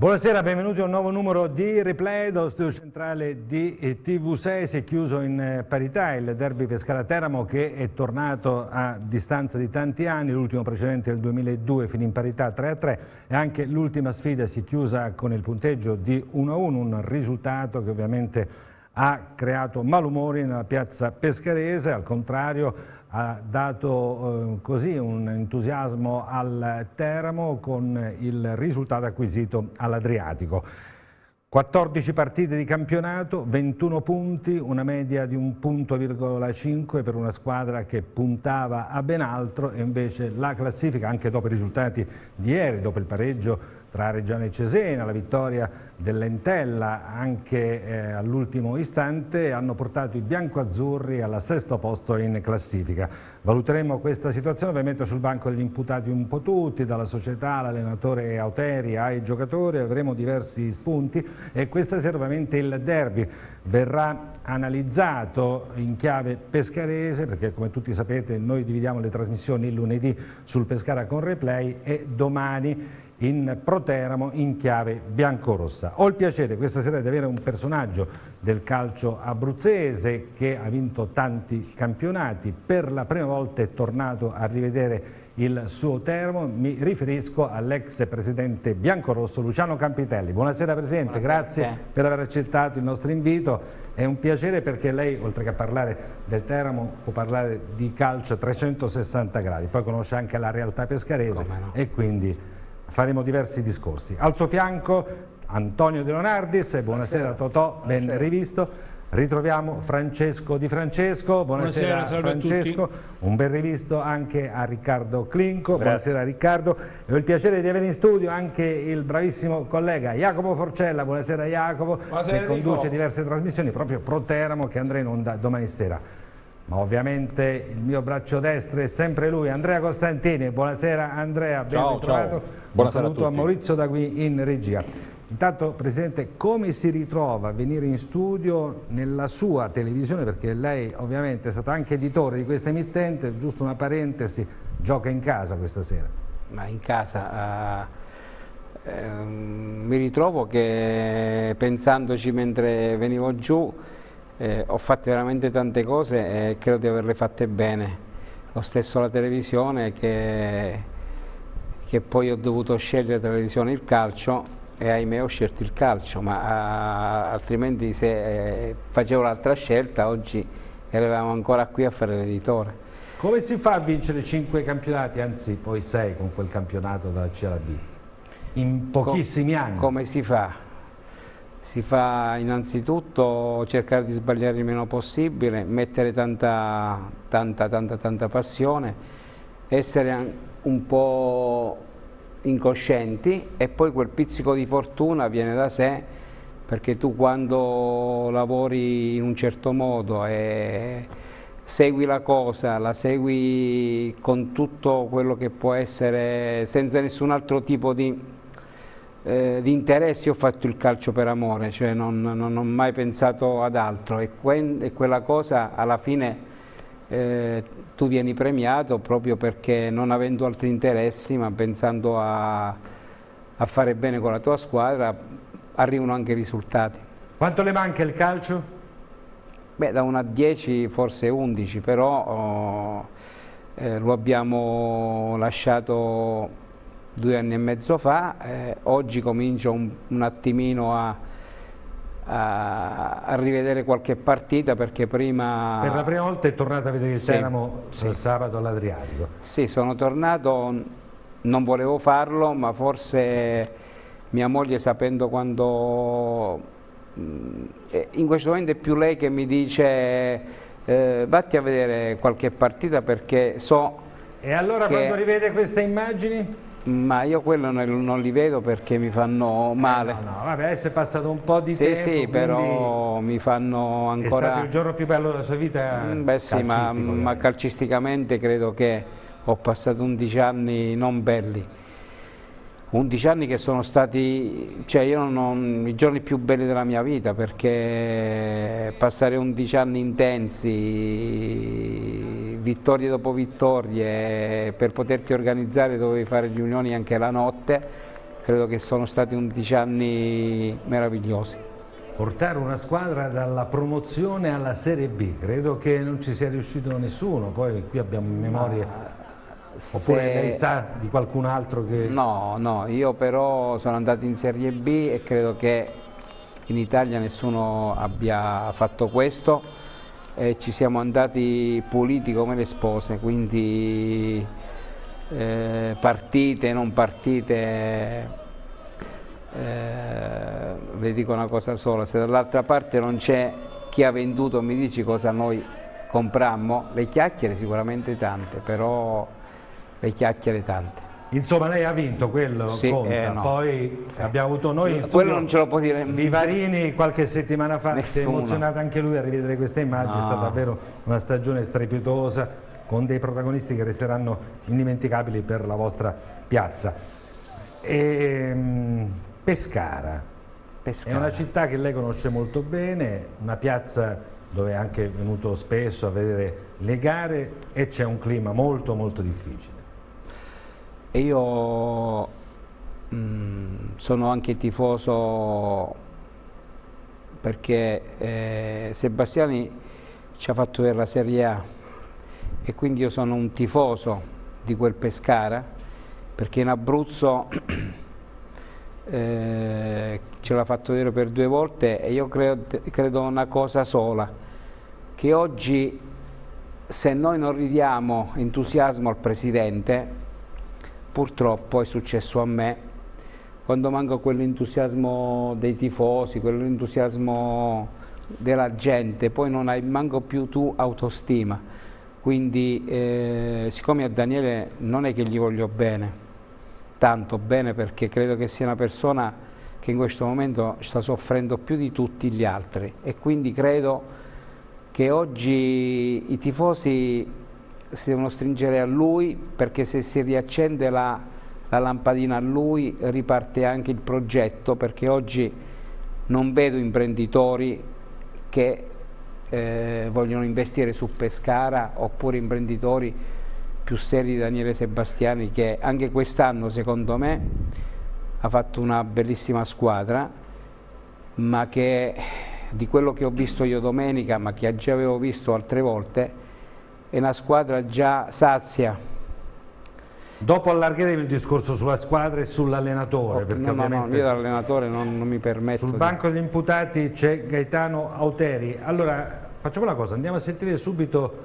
Buonasera, benvenuti a un nuovo numero di Replay dallo studio centrale di TV6. Si è chiuso in parità il derby Pescara-Teramo, che è tornato a distanza di tanti anni. L'ultimo precedente del 2002 finì in parità 3-3 e anche l'ultima sfida si è chiusa con il punteggio di 1-1, un risultato che ovviamente ha creato malumori nella piazza pescarese. Al contrario, ha dato così un entusiasmo al Teramo con il risultato acquisito all'Adriatico. 14 partite di campionato, 21 punti, una media di 1,5 punti per una squadra che puntava a ben altro, e invece la classifica, anche dopo i risultati di ieri, dopo il pareggio tra Reggiana e Cesena, la vittoria dell'Entella anche all'ultimo istante, hanno portato i biancoazzurri al sesto posto in classifica. Valuteremo questa situazione ovviamente sul banco degli imputati un po' tutti, dalla società all'allenatore Auteri ai giocatori. Avremo diversi spunti e questa sera ovviamente il derby verrà analizzato in chiave pescarese, perché come tutti sapete noi dividiamo le trasmissioni il lunedì sul Pescara con Replay e domani in Pro Teramo in chiave biancorossa. Ho il piacere questa sera di avere un personaggio del calcio abruzzese che ha vinto tanti campionati, per la prima volta è tornato a rivedere il suo Teramo. Mi riferisco all'ex presidente biancorosso Luciano Campitelli. Buonasera Presidente, grazie per aver accettato il nostro invito. È un piacere perché lei, oltre che a parlare del Teramo, può parlare di calcio a 360 gradi, poi conosce anche la realtà pescarese e quindi faremo diversi discorsi. Al suo fianco Antonio De Leonardis. Buonasera Totò, ben rivisto. Ritroviamo Francesco Di Francesco. Buonasera Francesco, un ben rivisto anche a Riccardo Clinco. Buonasera Riccardo. E ho il piacere di avere in studio anche il bravissimo collega Jacopo Forcella. Buonasera Jacopo, che conduce diverse trasmissioni proprio Pro Teramo, che andrà in onda domani sera. Ma ovviamente il mio braccio destro è sempre lui, Andrea Costantini. Buonasera Andrea, ben ritrovato. Un saluto a Maurizio da qui in regia. Intanto Presidente, come si ritrova a venire in studio nella sua televisione, perché lei ovviamente è stato anche editore di questa emittente, giusto una parentesi, gioca in casa questa sera? Ma in casa mi ritrovo che, pensandoci mentre venivo giù, ho fatto veramente tante cose e credo di averle fatte bene. Lo stesso la televisione, che poi ho dovuto scegliere tra la televisione e il calcio, e ahimè ho scelto il calcio, ma altrimenti se facevo l'altra scelta oggi eravamo ancora qui a fare l'editore. Come si fa a vincere 5 campionati, anzi poi 6 con quel campionato dalla C alla B, in pochissimi anni? Come si fa? Si fa innanzitutto cercare di sbagliare il meno possibile, mettere tanta passione, essere un po' incoscienti, e poi quel pizzico di fortuna viene da sé, perché tu quando lavori in un certo modo e segui la cosa, la segui con tutto quello che può essere, senza nessun altro tipo di interessi. Ho fatto il calcio per amore, cioè non ho mai pensato ad altro, e quella cosa alla fine tu vieni premiato proprio perché, non avendo altri interessi ma pensando a fare bene con la tua squadra, arrivano anche i risultati. Quanto le manca il calcio? Beh, da 1 a 10 forse 11, però lo abbiamo lasciato 2 anni e mezzo fa. Oggi comincio un attimino a rivedere qualche partita, perché prima... Per la prima volta è tornato a vedere il Teramo sabato all'Adriatico. Sì, sono tornato, non volevo farlo, ma forse mia moglie, sapendo quando... in questo momento è più lei che mi dice vatti a vedere qualche partita, perché so... E allora quando rivede queste immagini? Ma io quello non li vedo perché mi fanno male. No, vabbè, adesso è passato un po' di tempo. Sì, però mi fanno ancora... È stato il giorno più bello della sua vita? Beh sì, ma calcisticamente credo che ho passato 11 anni non belli. 11 anni che sono stati, cioè io i giorni più belli della mia vita, perché passare 11 anni intensi, vittorie dopo vittorie, per poterti organizzare dovevi fare riunioni anche la notte, credo che sono stati 11 anni meravigliosi. Portare una squadra dalla promozione alla Serie B, credo che non ci sia riuscito nessuno, poi qui abbiamo memorie, oppure lei sa di qualcun altro che... No, io però sono andato in Serie B e credo che in Italia nessuno abbia fatto questo, e ci siamo andati puliti come le spose, quindi partite, non partite... le dico una cosa sola: se dall'altra parte non c'è chi ha venduto, mi dici cosa noi comprammo? Le chiacchiere sicuramente tante, però le chiacchiere tante. Insomma, lei ha vinto, quello Sì, conta. no. Poi abbiamo avuto noi in Quello studio non ce lo può dire Vivarini qualche settimana fa, si è nessuno. emozionato anche lui a rivedere queste immagini, No. è stata davvero una stagione strepitosa con dei protagonisti che resteranno indimenticabili per la vostra piazza. Pescara è una città che lei conosce molto bene, una piazza dove è anche venuto spesso a vedere le gare, e c'è un clima molto molto difficile. E io sono anche tifoso perché Sebastiani ci ha fatto vedere la Serie A, e quindi io sono un tifoso di quel Pescara, perché in Abruzzo ce l'ha fatto vedere per 2 volte, e io credo una cosa sola, che oggi, se noi non ridiamo entusiasmo al Presidente, purtroppo è successo a me, quando manca quell'entusiasmo dei tifosi, quell'entusiasmo della gente, poi non hai manco più tu autostima. Quindi siccome a Daniele non è che gli voglio bene, tanto bene, perché credo che sia una persona che in questo momento sta soffrendo più di tutti gli altri, e quindi credo che oggi i tifosi si devono stringere a lui, perché se si riaccende la lampadina a lui riparte anche il progetto, perché oggi non vedo imprenditori che vogliono investire su Pescara, oppure imprenditori più seri di Daniele Sebastiani, che anche quest'anno secondo me ha fatto una bellissima squadra, ma che, di quello che ho visto io domenica, ma che già avevo visto altre volte, è una squadra già sazia. Dopo allargheremo il discorso sulla squadra e sull'allenatore, perché No, ovviamente io dall'allenatore non mi permetto. Sul banco degli imputati c'è Gaetano Auteri. Allora, facciamo una cosa, andiamo a sentire subito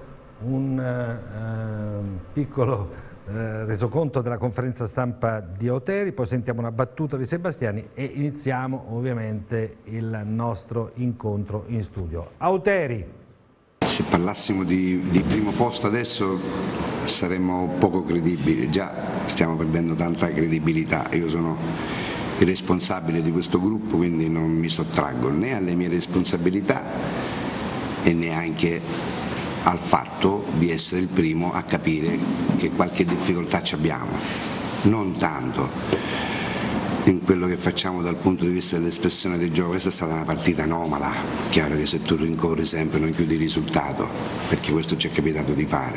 un piccolo resoconto della conferenza stampa di Auteri, poi sentiamo una battuta di Sebastiani e iniziamo ovviamente il nostro incontro in studio. Auteri. Se parlassimo di primo posto adesso saremmo poco credibili, già stiamo perdendo tanta credibilità. Io sono il responsabile di questo gruppo, quindi non mi sottraggo né alle mie responsabilità e neanche al fatto di essere il primo a capire che qualche difficoltà ci abbiamo, non tanto in quello che facciamo dal punto di vista dell'espressione del gioco. Questa è stata una partita anomala, chiaro che se tu rincorri sempre non chiudi il risultato, perché questo ci è capitato di fare,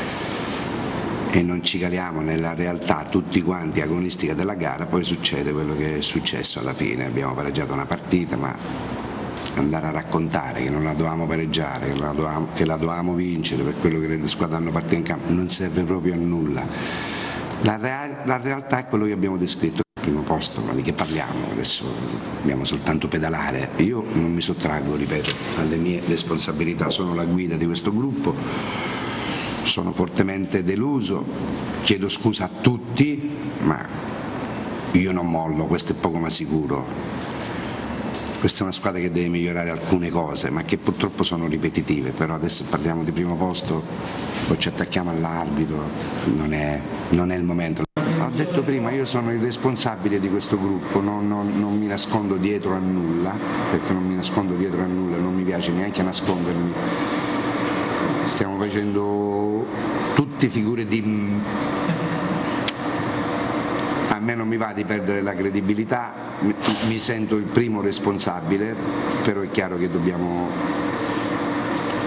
e non ci caliamo nella realtà tutti quanti agonistica della gara, poi succede quello che è successo alla fine. Abbiamo pareggiato una partita, ma andare a raccontare che non la dovevamo pareggiare, che la dovevamo vincere per quello che le squadre hanno fatto in campo, non serve proprio a nulla. La realtà è quello che abbiamo descritto. Primo posto, ma di che parliamo? Adesso dobbiamo soltanto pedalare. Io non mi sottraggo, ripeto, alle mie responsabilità, sono la guida di questo gruppo, sono fortemente deluso, chiedo scusa a tutti, ma io non mollo, questo è poco ma sicuro. Questa è una squadra che deve migliorare alcune cose, ma che purtroppo sono ripetitive, però adesso parliamo di primo posto, poi ci attacchiamo all'arbitro, non è il momento. Ho detto prima, io sono il responsabile di questo gruppo, non mi nascondo dietro a nulla, perché non mi nascondo dietro a nulla, non mi piace neanche nascondermi. Stiamo facendo tutte figure di... A me non mi va di perdere la credibilità, mi sento il primo responsabile, però è chiaro che dobbiamo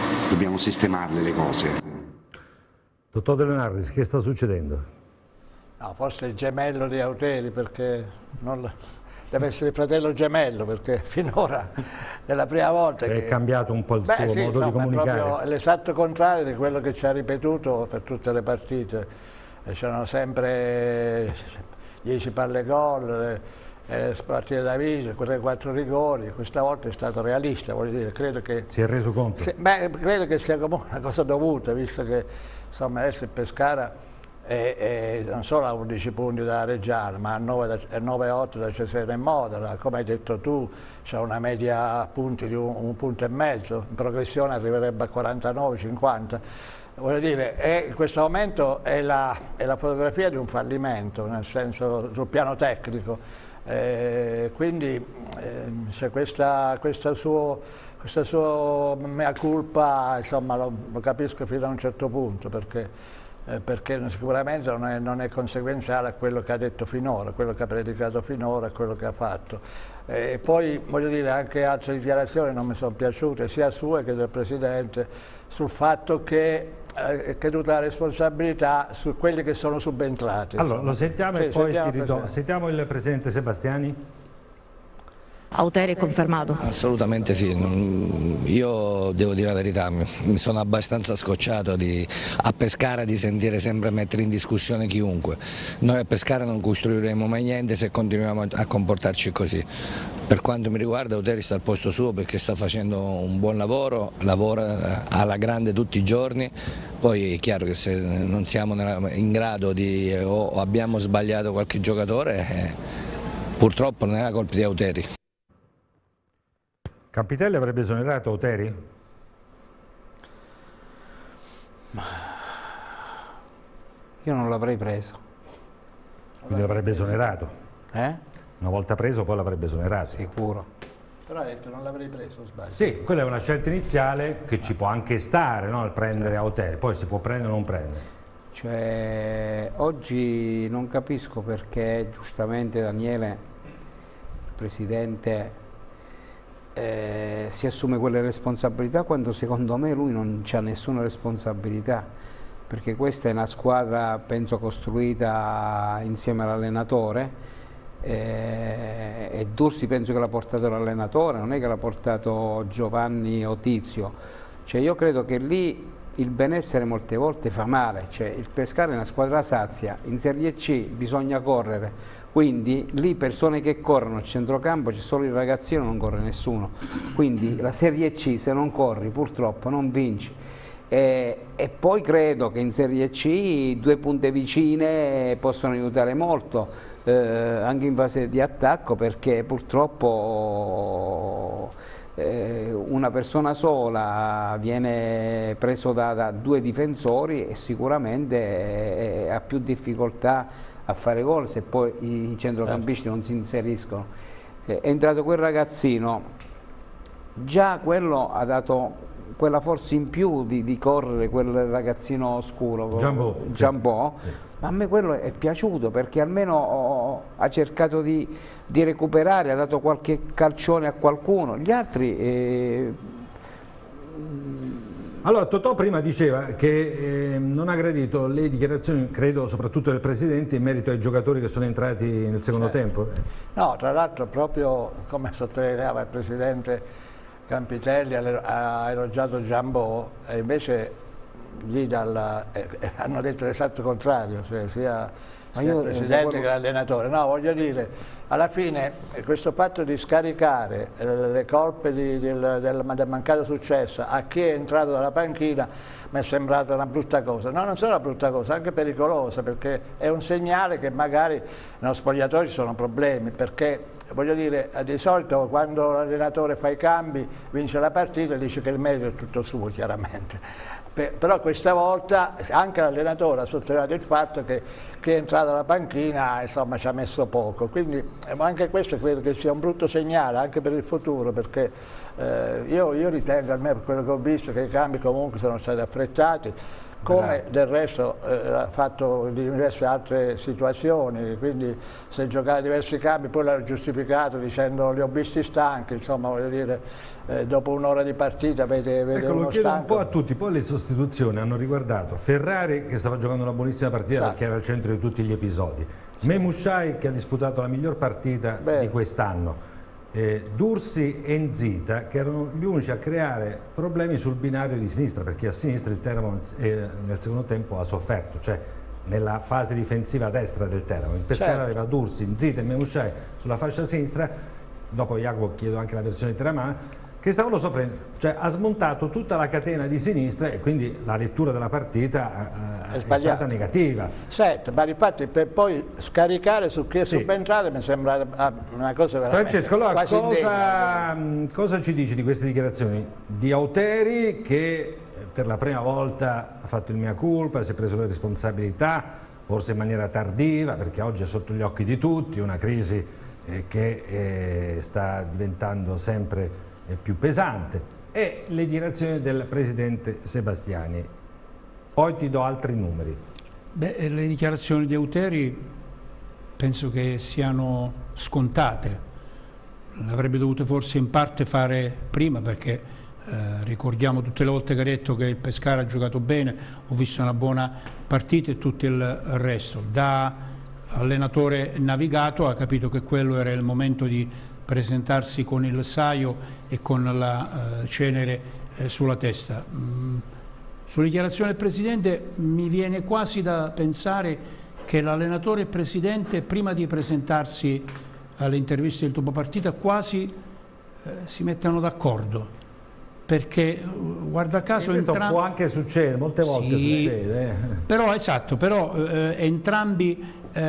sistemarle le cose. Dottor De Leonardis, che sta succedendo? No, forse il gemello di Auteri, perché deve essere il fratello gemello, perché finora è la prima volta che... È cambiato un po' il suo sì, modo di comunicare. È proprio l'esatto contrario di quello che ci ha ripetuto per tutte le partite. C'erano sempre 10 palle gol, partite da vincere, 3-4 rigori. Questa volta è stato realista, voglio dire, credo che... Si è reso conto? Credo che sia comunque una cosa dovuta, visto che insomma adesso il Pescara non solo ha 11 punti da Reggiano, ma ha 9-8 da Cesena e Modena. Come hai detto tu, c'è una media punti di un punto e mezzo, in progressione arriverebbe a 49-50. Voglio dire, in questo momento è la fotografia di un fallimento, nel senso sul piano tecnico. Quindi c'è questa sua mea culpa, insomma, lo capisco fino a un certo punto, perché sicuramente non è conseguenziale a quello che ha detto finora, quello che ha predicato finora, a quello che ha fatto. E poi voglio dire, anche altre dichiarazioni non mi sono piaciute, sia sue che del Presidente, sul fatto che è caduta la responsabilità su quelli che sono subentrati. Allora, lo sentiamo e poi sentiamo il Presidente Sebastiani. Auteri è confermato? Assolutamente sì, io devo dire la verità, mi sono abbastanza scocciato a Pescara di sentire sempre mettere in discussione chiunque. Noi a Pescara non costruiremo mai niente se continuiamo a comportarci così. Per quanto mi riguarda Auteri sta al posto suo perché sta facendo un buon lavoro, lavora alla grande tutti i giorni, poi è chiaro che se non siamo in grado o abbiamo sbagliato qualche giocatore, purtroppo non è la colpa di Auteri. Campitelli avrebbe esonerato Auteri? Io non l'avrei preso. Quindi l'avrebbe esonerato? Una volta preso poi l'avrebbe esonerato? Sicuro. Però ha detto non l'avrei preso, sbaglio. Sì, quella è una scelta iniziale che ci può anche stare, no? Il prendere Auteri, poi si può prendere o non prendere. Cioè, oggi non capisco perché giustamente Daniele, il Presidente, si assume quelle responsabilità quando secondo me lui non c'ha nessuna responsabilità, perché questa è una squadra penso costruita insieme all'allenatore e Dursi penso che l'ha portato l'allenatore, non è che l'ha portato Giovanni o Tizio. Cioè io credo che lì il benessere molte volte fa male, cioè il Pescara è una squadra sazia, in Serie C bisogna correre, quindi lì persone che corrono a centrocampo c'è solo il ragazzino, non corre nessuno, quindi la Serie C se non corri purtroppo non vinci. E poi credo che in Serie C 2 punte vicine possono aiutare molto, anche in fase di attacco, perché purtroppo una persona sola viene preso da 2 difensori e sicuramente ha più difficoltà a fare gol se poi i centrocampisti non si inseriscono. È entrato quel ragazzino, già quello ha dato quella forza in più di correre, quel ragazzino scuro, Giambò. Sì. Ma a me quello è piaciuto perché almeno ha cercato di recuperare, ha dato qualche calcione a qualcuno, gli altri... Allora Totò prima diceva che non ha gradito le dichiarazioni, credo soprattutto del Presidente, in merito ai giocatori che sono entrati nel secondo tempo. No, tra l'altro proprio come sottolineava il Presidente Campitelli ha elogiato Giambò e invece lì hanno detto l'esatto contrario, cioè sia il Presidente che l'allenatore. No, voglio dire, alla fine questo fatto di scaricare le colpe del mancato successo a chi è entrato dalla panchina mi è sembrata una brutta cosa. No, non solo una brutta cosa, anche pericolosa, perché è un segnale che magari nello spogliatoio ci sono problemi, perché voglio dire, di solito quando l'allenatore fa i cambi vince la partita e dice che il merito è tutto suo, chiaramente. Però questa volta anche l'allenatore ha sottolineato il fatto che chi è entrato alla panchina insomma ci ha messo poco, quindi anche questo credo che sia un brutto segnale anche per il futuro, perché io ritengo, almeno per quello che ho visto, che i cambi comunque sono stati affrettati, come del resto ha fatto in diverse altre situazioni, quindi se giocava diversi cambi poi l'ha giustificato dicendo li ho visti stanchi, insomma voglio dire, dopo un'ora di partita vede ecco, uno lo chiedo stanco. un po' a tutti, poi le sostituzioni hanno riguardato Ferrari che stava giocando una buonissima partita perché era al centro di tutti gli episodi, Memushai che ha disputato la miglior partita di quest'anno, Dursi e Nzita che erano gli unici a creare problemi sul binario di sinistra, perché a sinistra il Teramo nel secondo tempo ha sofferto, cioè nella fase difensiva a destra del Teramo. Il Pescara aveva Dursi, Nzita e Memushai sulla fascia sinistra, dopo Jacopo chiedo anche la versione teramana, che stavano soffrendo, cioè ha smontato tutta la catena di sinistra e quindi la lettura della partita è stata negativa. Certo, ma infatti per poi scaricare su chi è subentrato mi sembra una cosa veramente Francesco, allora quasi cosa ci dici di queste dichiarazioni di Auteri che per la prima volta ha fatto il mea culpa, si è preso le responsabilità, forse in maniera tardiva perché oggi è sotto gli occhi di tutti, una crisi che sta diventando sempre più pesante, e le dichiarazioni del presidente Sebastiani. Poi ti do altri numeri. Beh, le dichiarazioni di Auteri penso che siano scontate, l'avrebbe dovuto forse in parte fare prima perché ricordiamo tutte le volte che ha detto che il Pescara ha giocato bene, ho visto una buona partita e tutto il resto. Da allenatore navigato ha capito che quello era il momento di presentarsi con il saio e con la cenere sulla testa. Sulla dichiarazione del Presidente mi viene quasi da pensare che l'allenatore e il Presidente prima di presentarsi alle interviste del dopo partita quasi si mettano d'accordo, perché guarda caso entrambi... può anche succedere, molte volte succede. Però esatto, però entrambi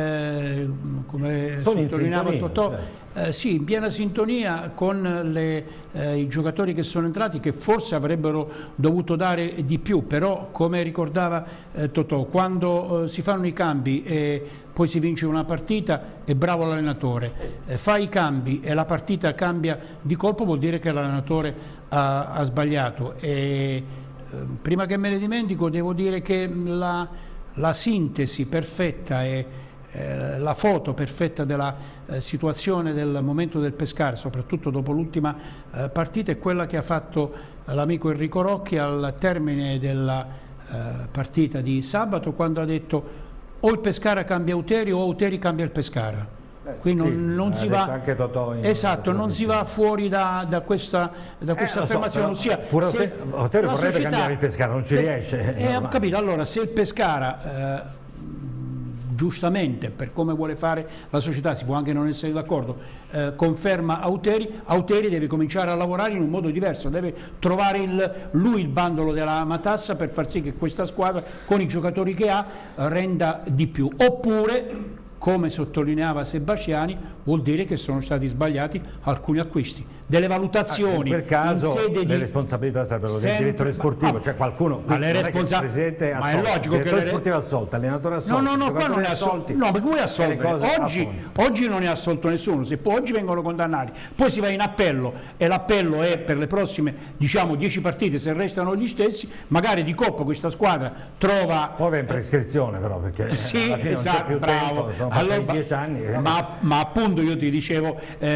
come sottolineava Totò, sì, in piena sintonia con i giocatori che sono entrati, che forse avrebbero dovuto dare di più, però come ricordava Totò, quando si fanno i cambi e poi si vince una partita è bravo l'allenatore, fa i cambi e la partita cambia di colpo, vuol dire che l'allenatore ha sbagliato. E prima che me ne dimentico devo dire che la sintesi perfetta e la foto perfetta della situazione del momento del Pescara, soprattutto dopo l'ultima partita, è quella che ha fatto l'amico Enrico Rocchi al termine della partita di sabato, quando ha detto o il Pescara cambia Auteri o Auteri cambia il Pescara. Qui non si va, anche Totò esatto, non si va fuori da questa affermazione, ossia Auteri vorrebbe cambiare il Pescara, non ci riesce. Ho capito, allora se il Pescara giustamente, per come vuole fare la società, si può anche non essere d'accordo, conferma Auteri deve cominciare a lavorare in un modo diverso, deve trovare lui il bandolo della matassa per far sì che questa squadra, con i giocatori che ha, renda di più. Oppure, come sottolineava Sebastiani, vuol dire che sono stati sbagliati alcuni acquisti, delle valutazioni in quel caso in sede le responsabilità sarebbero del direttore sportivo, cioè qualcuno, ma è logico che il sportivo assolto, allenatore assolto, no, qua non è assolto, no, perché vuoi assolvere? Oggi non è assolto nessuno, se poi oggi vengono condannati, poi si va in appello e l'appello è per le prossime, diciamo, 10 partite, se restano gli stessi, magari di Coppa questa squadra trova... Poi va in prescrizione però, perché sì, alla fine esatto, non c'è più bravo. tempo, sono passati 10 anni. Ma appunto io ti dicevo,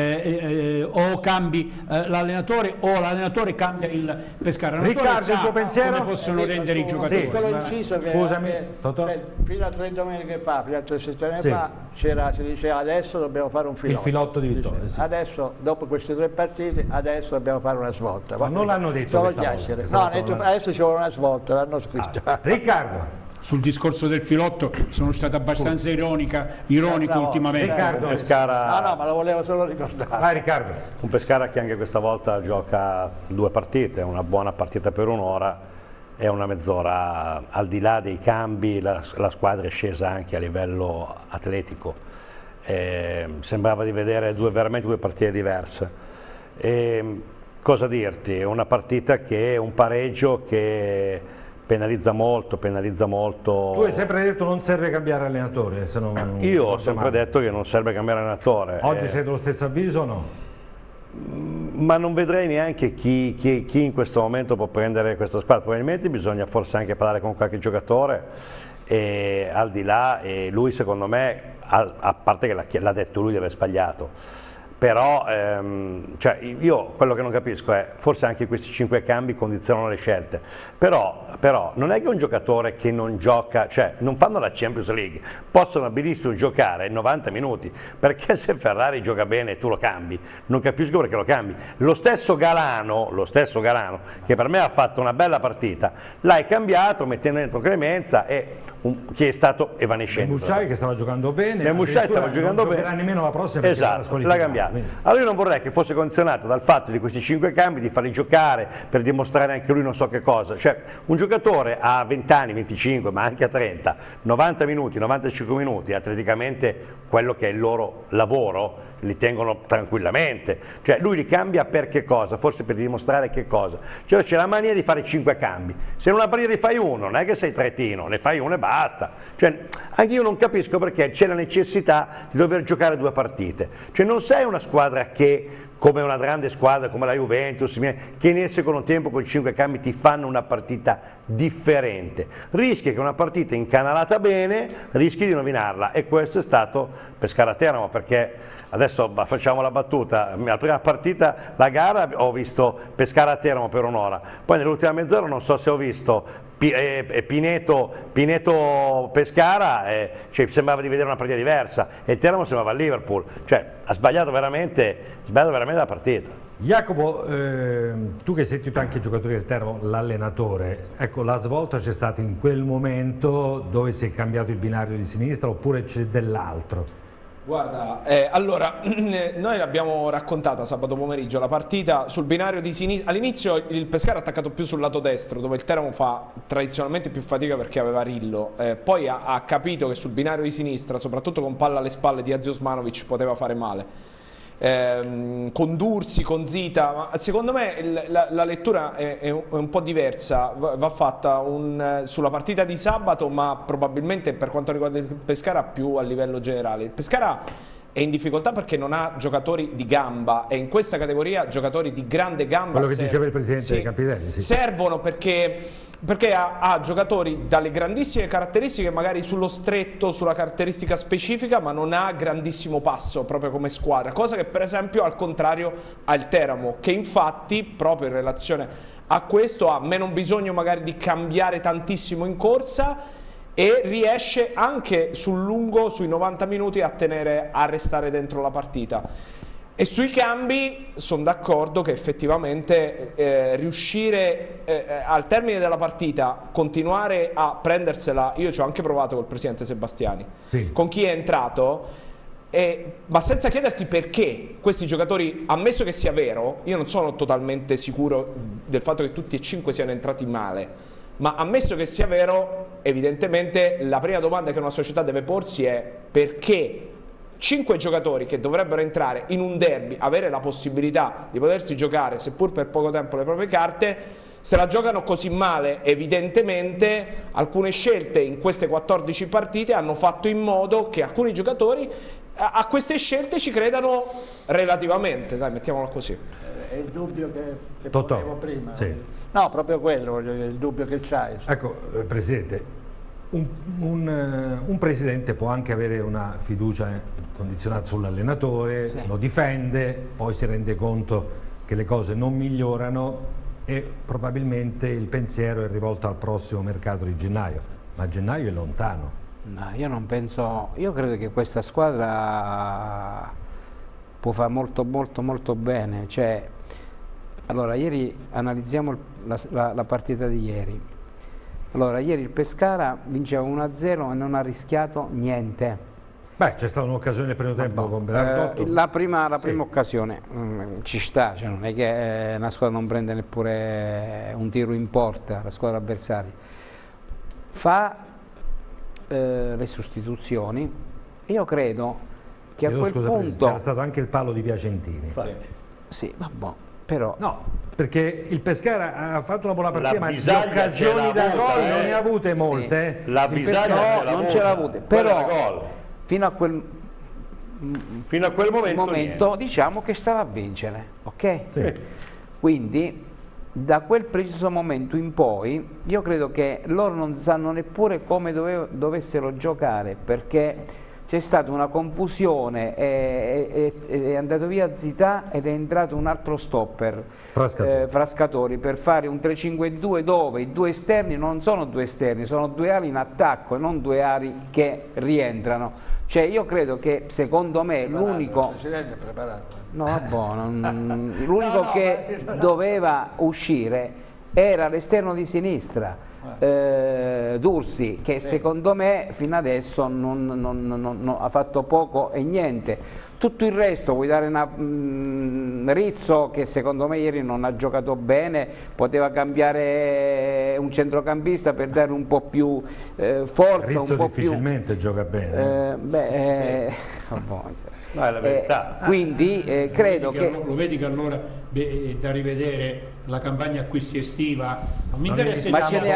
o cambi l'allenatore o l'allenatore cambia il Pescara. Riccardo, il tuo pensiero? Come possono rendere i giocatori? Piccolo inciso che scusami, cioè, fino a 3 domeniche fa, fino a 3 settimane fa si diceva adesso dobbiamo fare un filotto. Il filotto di vittoria, sì. Adesso, dopo queste 3 partite, adesso dobbiamo fare una svolta. Ma non l'hanno detto solo chiacchiere. No, adesso ci vuole una svolta, l'hanno scritto. Riccardo. Sul discorso del filotto sono stato abbastanza ironico ultimamente. Riccardo, Pescara... No, ma lo volevo solo ricordare. Vai Riccardo. Un Pescara che anche questa volta gioca 2 partite, una buona partita per un'ora e una mezz'ora. Al di là dei cambi la squadra è scesa anche a livello atletico. Sembrava di vedere veramente 2 partite diverse. Cosa dirti? Una partita che è un pareggio che penalizza molto. Tu hai sempre detto non serve cambiare allenatore, se non io ho sempre detto che non serve cambiare allenatore. Oggi sei dello stesso avviso o no? ma non vedrei neanche chi in questo momento può prendere questa squadra. Probabilmente bisogna forse anche parlare con qualche giocatore, e al di là, e lui secondo me, a parte che l'ha detto lui di aver sbagliato, però cioè io quello che non capisco è, forse anche questi 5 cambi condizionano le scelte, però non è che un giocatore che non gioca, cioè non fanno la Champions League, possono benissimo giocare 90 minuti, perché se Ferrari gioca bene e tu lo cambi, non capisco perché lo cambi. Lo stesso Galano, che per me ha fatto una bella partita, l'hai cambiato mettendo dentro Clemenza e che è stato evanescente. Mouchai che stava giocando bene, Mouchai stava giocando bene, non giocherà nemmeno la prossima, esatto, l'ha cambiato. Quindi. Allora io non vorrei che fosse condizionato dal fatto di questi 5 cambi, di farli giocare per dimostrare anche lui non so che cosa, cioè un giocatore a 20 anni, 25, ma anche a 30, 90 minuti, 95 minuti, atleticamente quello che è il loro lavoro, li tengono tranquillamente, cioè lui li cambia per che cosa? Forse per dimostrare che cosa? Cioè c'è la mania di fare 5 cambi, se in una partita ne fai uno, non è che sei tretino, ne fai uno e basta, cioè anche io non capisco perché c'è la necessità di dover giocare 2 partite, cioè non sei una squadra che, come una grande squadra come la Juventus, che nel secondo tempo con 5 cambi ti fanno una partita differente, rischi che una partita incanalata bene, rischi di rovinarla, e questo è stato Pescara-Teramo, perché adesso facciamo la battuta, la prima partita, la gara, ho visto Pescara-Teramo per un'ora, poi nell'ultima mezz'ora non so se ho visto Pineto-Pescara, cioè, sembrava di vedere una partita diversa, e Teramo sembrava il Liverpool, cioè ha sbagliato veramente la partita. Jacopo, tu che sei tutti anche i giocatori del Teramo, l'allenatore, ecco, la svolta c'è stata in quel momento dove si è cambiato il binario di sinistra, oppure c'è dell'altro? Guarda, allora, noi l'abbiamo raccontata sabato pomeriggio la partita sul binario di sinistra. All'inizio il Pescara ha attaccato più sul lato destro, dove il Teramo fa tradizionalmente più fatica perché aveva Rillo, poi ha capito che sul binario di sinistra, soprattutto con palla alle spalle di Azi Osmanovic, poteva fare male. Con Dursi, con Zita, ma secondo me la lettura è un po' diversa, va fatta sulla partita di sabato, ma probabilmente per quanto riguarda il Pescara più a livello generale. Il Pescara è in difficoltà perché non ha giocatori di gamba, e in questa categoria giocatori di grande gamba, quello che diceva il presidente dei Campitelli, sì, servono perché ha giocatori dalle grandissime caratteristiche, magari sullo stretto, sulla caratteristica specifica, ma non ha grandissimo passo proprio come squadra, cosa che per esempio al contrario ha il Teramo, che infatti proprio in relazione a questo ha meno bisogno magari di cambiare tantissimo in corsa, e riesce anche sul lungo, sui 90 minuti, a restare dentro la partita. E sui cambi sono d'accordo che effettivamente riuscire al termine della partita, continuare a prendersela, io ci ho anche provato col presidente Sebastiani, sì, con chi è entrato, ma senza chiedersi perché questi giocatori, ammesso che sia vero, io non sono totalmente sicuro del fatto che tutti e 5 siano entrati male, ma ammesso che sia vero, evidentemente la prima domanda che una società deve porsi è: perché 5 giocatori che dovrebbero entrare in un derby, avere la possibilità di potersi giocare, seppur per poco tempo, le proprie carte, se la giocano così male? Evidentemente alcune scelte in queste 14 partite hanno fatto in modo che alcuni giocatori a queste scelte ci credano relativamente, dai, mettiamola così. È il dubbio che ponevo prima. Sì. No, proprio quello, il dubbio che c'hai. Ecco, Presidente, un Presidente può anche avere una fiducia condizionata sull'allenatore, sì, lo difende, poi si rende conto che le cose non migliorano e probabilmente il pensiero è rivolto al prossimo mercato di gennaio, ma gennaio è lontano. No, io non penso, io credo che questa squadra può fare molto bene, cioè, allora ieri analizziamo la partita di ieri. Allora ieri il Pescara vinceva 1-0 e non ha rischiato niente. Beh, c'è stata un'occasione nel primo tempo con Berardotto. La prima occasione ci sta, cioè non è che una squadra non prende neppure un tiro in porta, la squadra avversaria. Fa le sostituzioni, e io credo che a quel punto... C'era stato anche il palo di Piacentini. Sì, vabbè, però... No, perché il Pescara ha fatto una buona partita, ma le occasioni da gol non ne ha avute molte. La Bisaglia non ce l'ha avute, però fino a quel Fino a quel momento diciamo che stava a vincere, ok? Sì. Quindi da quel preciso momento in poi io credo che loro non sanno neppure come dovessero giocare, perché c'è stata una confusione, è andato via Zità ed è entrato un altro stopper, Frascatori, per fare un 3-5-2 dove i due esterni non sono due esterni, sono due ali in attacco e non due ali che rientrano. Cioè io credo che, secondo me, l'unico... l'unico che doveva uscire era l'esterno di sinistra, D'Ursi, che secondo me fino adesso ha fatto poco e niente. Tutto il resto, vuoi dare Rizzo, che secondo me ieri non ha giocato bene, poteva cambiare un centrocampista per dare un po' più forza. Rizzo un po' difficilmente più... gioca bene. No, è la verità. Quindi credo che... Lo vedi che allora da rivedere la campagna acquisti estiva non mi interessa, ma ce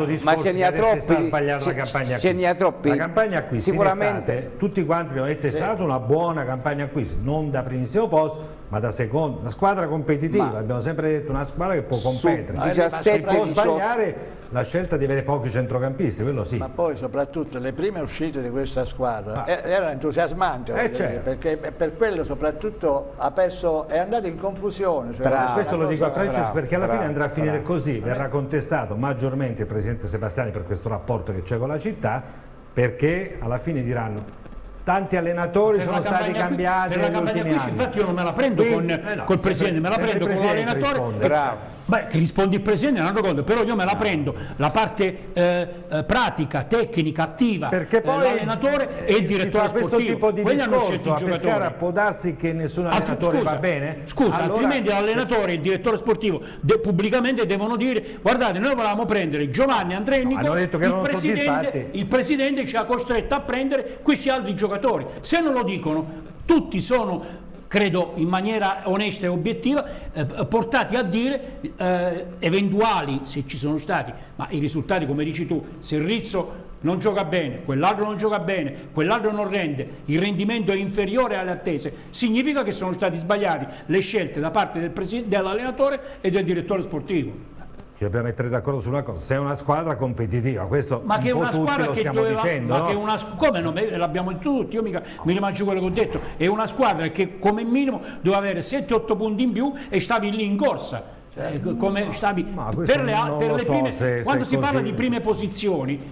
n'è troppi. La campagna acquisti sicuramente tutti quanti abbiamo detto è stata una buona campagna acquisti, non da primissimo posto ma da secondo, una squadra competitiva, abbiamo sempre detto una squadra che può competere, 17, può sbagliare la scelta di avere pochi centrocampisti, quello sì. Ma poi soprattutto le prime uscite di questa squadra erano entusiasmanti, certo. perché per quello soprattutto ha perso, è andato in confusione. Cioè questo lo dico a Francesco perché alla fine andrà a finire così, verrà contestato maggiormente il presidente Sebastiani per questo rapporto che c'è con la città, perché alla fine diranno tanti allenatori sono stati cambiati negli ultimi anni. Infatti io non me la prendo col presidente, me la prendo con l'allenatore. Beh, che rispondi il presidente è un altro conto, però io me la prendo la parte pratica, tecnica, attiva, perché poi l'allenatore e il direttore sportivo. Quelli hanno scelto i giocatori. Può darsi che nessun allenatore va bene? Scusa, allora, altrimenti l'allenatore e il direttore sportivo pubblicamente devono dire: guardate, noi volevamo prendere Giovanni, Andrea e Nicola, il presidente ci ha costretto a prendere questi altri giocatori. Se non lo dicono, tutti sono, credo in maniera onesta e obiettiva, portati a dire eventuali, se ci sono stati, ma i risultati, come dici tu, se Rizzo non gioca bene, quell'altro non gioca bene, quell'altro non rende, il rendimento è inferiore alle attese, significa che sono stati sbagliati le scelte da parte dell'allenatore e del direttore sportivo. Ci dobbiamo mettere d'accordo su una cosa, se è una squadra competitiva, questo ma che è una squadra che doveva, dicendo, ma no? Come no? L'abbiamo detto tutti, io mica mi rimangio quello che ho detto, è una squadra che come minimo doveva avere 7-8 punti in più e stavi lì in corsa. Come stavi per le prime, quando si parla di prime posizioni,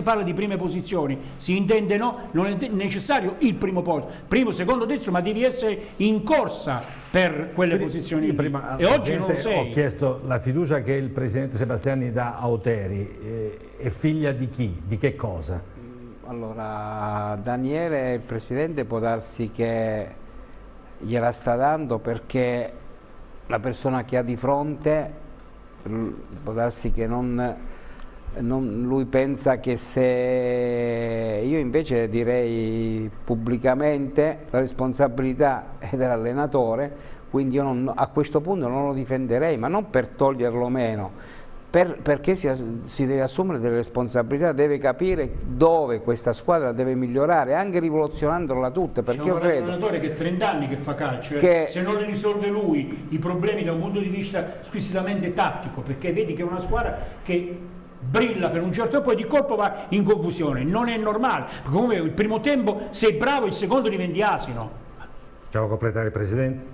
si intende non è necessario il primo posto, primo, secondo, terzo, ma devi essere in corsa per quelle posizioni e oggi non lo sei. Ho chiesto la fiducia che il presidente Sebastiani dà a Oteri, è figlia di chi? Di che cosa? Allora, Daniele, il presidente, può darsi che gliela sta dando perché la persona che ha di fronte può darsi che lui pensa che se io invece direi pubblicamente la responsabilità è dell'allenatore, quindi io a questo punto non lo difenderei, ma non per toglierlo meno, perché si deve assumere delle responsabilità, deve capire dove questa squadra deve migliorare, anche rivoluzionandola tutta, perché io credo... un allenatore che 30 anni che fa calcio, se non li risolve lui i problemi da un punto di vista squisitamente tattico, perché vedi che è una squadra che brilla per un certo tempo e di colpo va in confusione, non è normale, perché comunque il primo tempo sei bravo, il secondo diventi asino. Facciamo completare il presidente.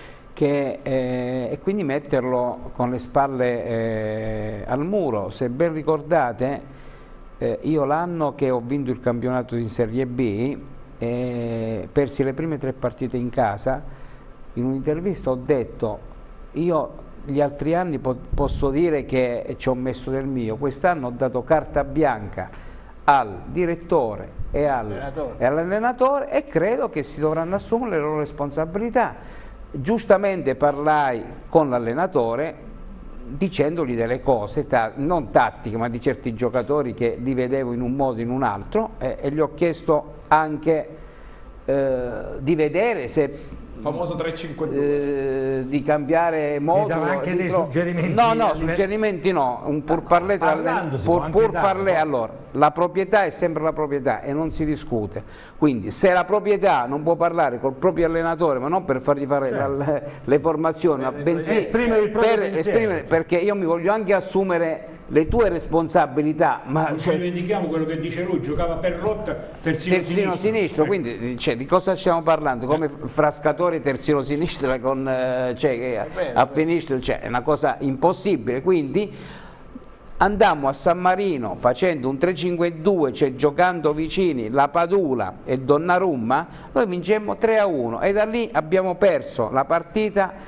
E quindi metterlo con le spalle al muro. Se ben ricordate, io l'anno che ho vinto il campionato in Serie B, persi le prime 3 partite in casa, in un'intervista ho detto: io gli altri anni posso dire che ci ho messo del mio, quest'anno ho dato carta bianca al direttore e all'allenatore e credo che si dovranno assumere le loro responsabilità. Giustamente parlai con l'allenatore dicendogli delle cose, non tattiche, ma di certi giocatori che li vedevo in un modo o in un altro, e gli ho chiesto anche di vedere se famoso 3-5-2. Di cambiare modulo. Mi dava anche dei suggerimenti. No, suggerimenti no, un pur parler allora, la proprietà è sempre la proprietà e non si discute. Quindi se la proprietà non può parlare col proprio allenatore, ma non per fargli fare le formazioni, ma bensì esprimere il proprio pensiero, perché io mi voglio anche assumere le tue responsabilità, ma non ci dimentichiamo quello che dice lui, giocava per rotta terzino sinistro. Quindi di cosa stiamo parlando? Come Frascatore terzino sinistra con a finistro, è una cosa impossibile. Quindi andammo a San Marino facendo un 3-5-2, giocando vicini la Padula e Donnarumma, noi vincemmo 3-1 e da lì abbiamo perso la partita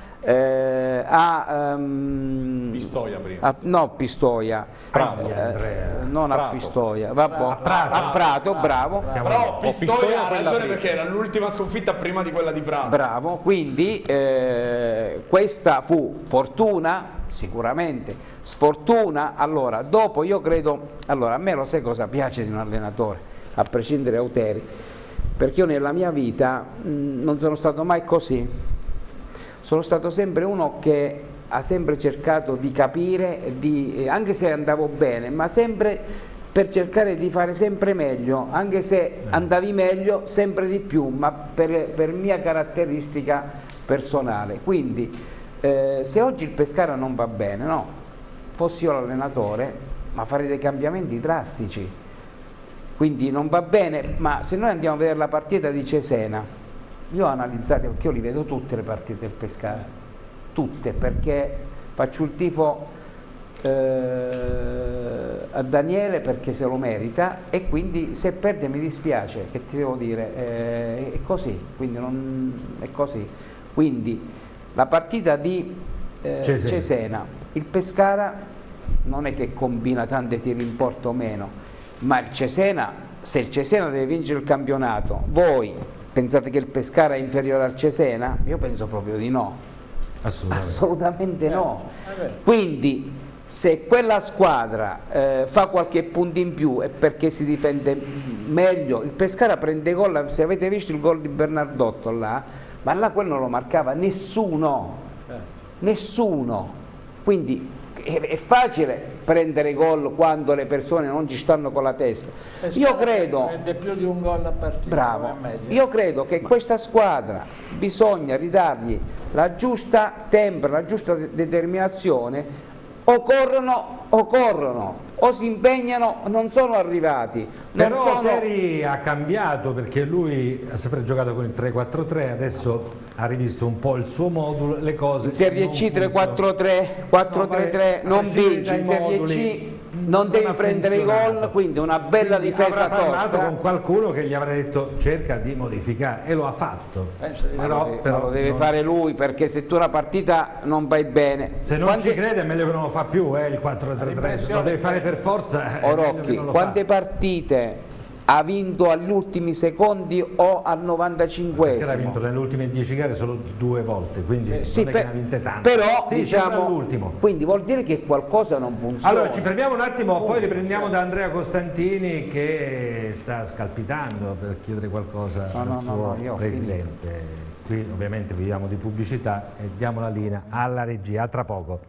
Pistoia prima. No, Pistoia. Non a Pistoia, a Prato, bravo. Però Pistoia ha ragione perché era l'ultima sconfitta prima di quella di Prato. Bravo, quindi questa fu fortuna, sicuramente, sfortuna. Allora, dopo io credo, a me lo sai cosa piace di un allenatore, a prescindere da Auteri, perché io nella mia vita non sono stato mai così. Sono stato sempre uno che ha sempre cercato di capire, anche se andavo bene, ma sempre per cercare di fare sempre meglio, anche se andavi meglio, sempre di più, ma per mia caratteristica personale. Quindi se oggi il Pescara non va bene, no, fossi io l'allenatore, ma farei dei cambiamenti drastici. Quindi non va bene, ma se noi andiamo a vedere la partita di Cesena, io ho analizzato, perché io li vedo tutte le partite del Pescara, tutte, perché faccio il tifo a Daniele perché se lo merita e quindi se perde mi dispiace, che ti devo dire, è così, quindi è così. Quindi la partita di Cesena, il Pescara non è che combina tante tiri in porto o meno, ma il Cesena, se il Cesena deve vincere il campionato, voi pensate che il Pescara è inferiore al Cesena? Io penso proprio di no. Assolutamente no. Quindi se quella squadra fa qualche punto in più è perché si difende meglio. Il Pescara prende gol, se avete visto il gol di Bernardotto là, ma là quello non lo marcava nessuno. Nessuno. Quindi è facile prendere gol quando le persone non ci stanno con la testa. Io credo, prende più di un gol a partita. Bravo, io credo che questa squadra bisogna ridargli la giusta tempra, la giusta determinazione, o corrono, o si impegnano, non sono arrivati. Però Auteri ha cambiato perché lui ha sempre giocato con il 3-4-3, adesso ha rivisto un po' il suo modulo, le cose. In Serie C 3-4-3, 4-3-3, non vinci, in Serie C non devi prendere i gol, quindi una bella difesa tosta. Ha parlato con qualcuno che gli avrà detto cerca di modificare e lo ha fatto. Però lo deve fare lui, perché se tu una partita non vai bene, se non ci crede è meglio che non lo fa più il 4-3-3, lo devi fare per forza. Rocchi, quante partite ha vinto agli ultimi secondi o al 95esimo? Ha vinto nelle ultime 10 gare solo 2 volte, quindi non è che ne ha vinte tante. Però sì, diciamo, all'ultimo. Quindi vuol dire che qualcosa non funziona. Allora ci fermiamo un attimo, poi riprendiamo da Andrea Costantini che sta scalpitando per chiedere qualcosa al suo presidente. Qui ovviamente viviamo di pubblicità e diamo la linea alla regia, a tra poco.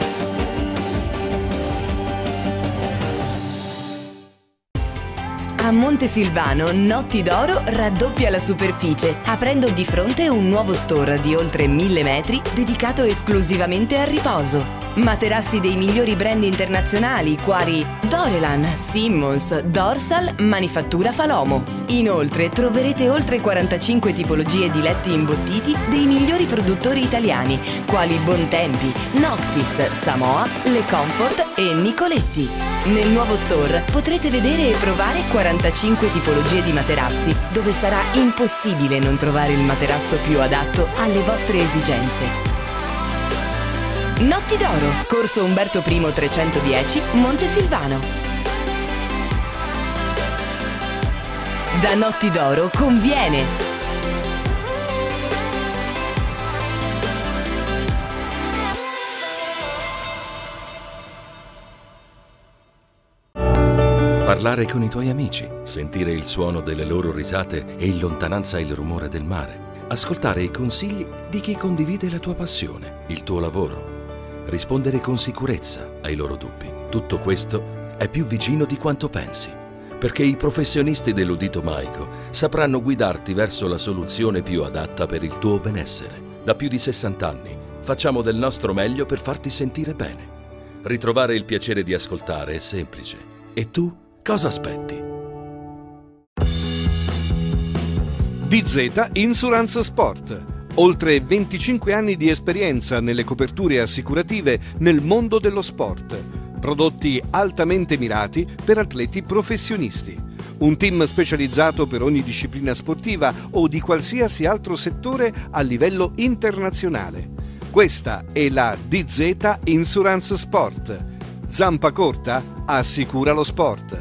A Montesilvano Notti d'Oro raddoppia la superficie, aprendo di fronte un nuovo store di oltre 1000 metri dedicato esclusivamente al riposo. Materassi dei migliori brand internazionali quali Dorelan, Simmons, Dorsal, Manifattura Falomo. Inoltre troverete oltre 45 tipologie di letti imbottiti dei migliori produttori italiani quali Bontempi, Noctis, Samoa, Le Comfort e Nicoletti. Nel nuovo store potrete vedere e provare 45 tipologie di materassi, dove sarà impossibile non trovare il materasso più adatto alle vostre esigenze. Notti d'Oro, Corso Umberto I 310, Montesilvano. Da Notti d'Oro conviene! Parlare con i tuoi amici, sentire il suono delle loro risate e in lontananza il rumore del mare. ascoltare i consigli di chi condivide la tua passione, il tuo lavoro, rispondere con sicurezza ai loro dubbi. Tutto questo è più vicino di quanto pensi, perché i professionisti dell'Udito Maico sapranno guidarti verso la soluzione più adatta per il tuo benessere. Da più di 60 anni facciamo del nostro meglio per farti sentire bene. Ritrovare il piacere di ascoltare è semplice. E tu cosa aspetti? DZ Insurance Sport. Oltre 25 anni di esperienza nelle coperture assicurative nel mondo dello sport. Prodotti altamente mirati per atleti professionisti. Un team specializzato per ogni disciplina sportiva o di qualsiasi altro settore a livello internazionale. Questa è la DZ Insurance Sport. Zampa corta assicura lo sport.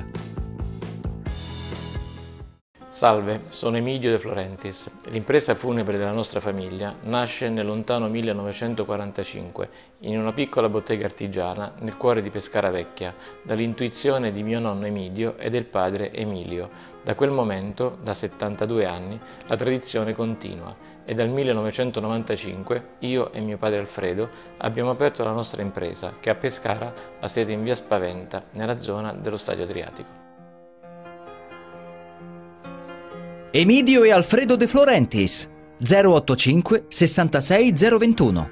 Salve, sono Emidio De Florentis. L'impresa funebre della nostra famiglia nasce nel lontano 1945 in una piccola bottega artigiana nel cuore di Pescara Vecchia, dall'intuizione di mio nonno Emidio e del padre Emilio. Da quel momento, da 72 anni, la tradizione continua e dal 1995 io e mio padre Alfredo abbiamo aperto la nostra impresa che a Pescara ha sede in via Spaventa, nella zona dello Stadio Adriatico. Emidio e Alfredo De Florentis 085 66 021.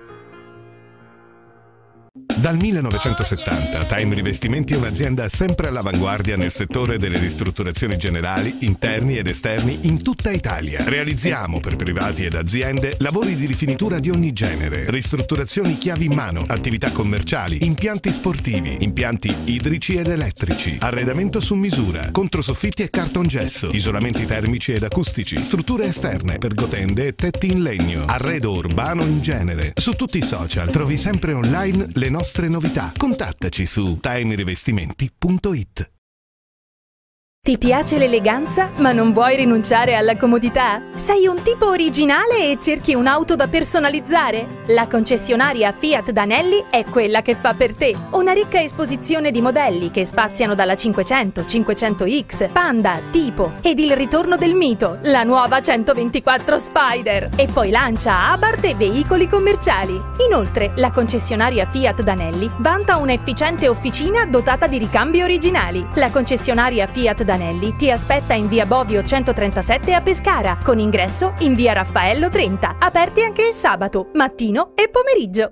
Dal 1970 Time Rivestimenti è un'azienda sempre all'avanguardia nel settore delle ristrutturazioni generali, interni ed esterni in tutta Italia. Realizziamo per privati ed aziende lavori di rifinitura di ogni genere, ristrutturazioni chiavi in mano, attività commerciali, impianti sportivi, impianti idrici ed elettrici, arredamento su misura, controsoffitti e cartongesso, isolamenti termici ed acustici, strutture esterne, pergotende e tetti in legno, arredo urbano in genere. Su tutti i social trovi sempre online le nostre novità. Contattaci su timerivestimenti.it. Ti piace l'eleganza, ma non vuoi rinunciare alla comodità? Sei un tipo originale e cerchi un'auto da personalizzare? La concessionaria Fiat Danelli è quella che fa per te. Una ricca esposizione di modelli che spaziano dalla 500, 500X, Panda, Tipo ed il ritorno del mito, la nuova 124 Spider. E poi lancia Abarth e veicoli commerciali. Inoltre, la concessionaria Fiat Danelli vanta un'efficiente officina dotata di ricambi originali. La concessionaria Fiat Danelli ti aspetta in via Bovio 137 a Pescara, con ingresso in via Raffaello 30, aperti anche il sabato, mattino e pomeriggio.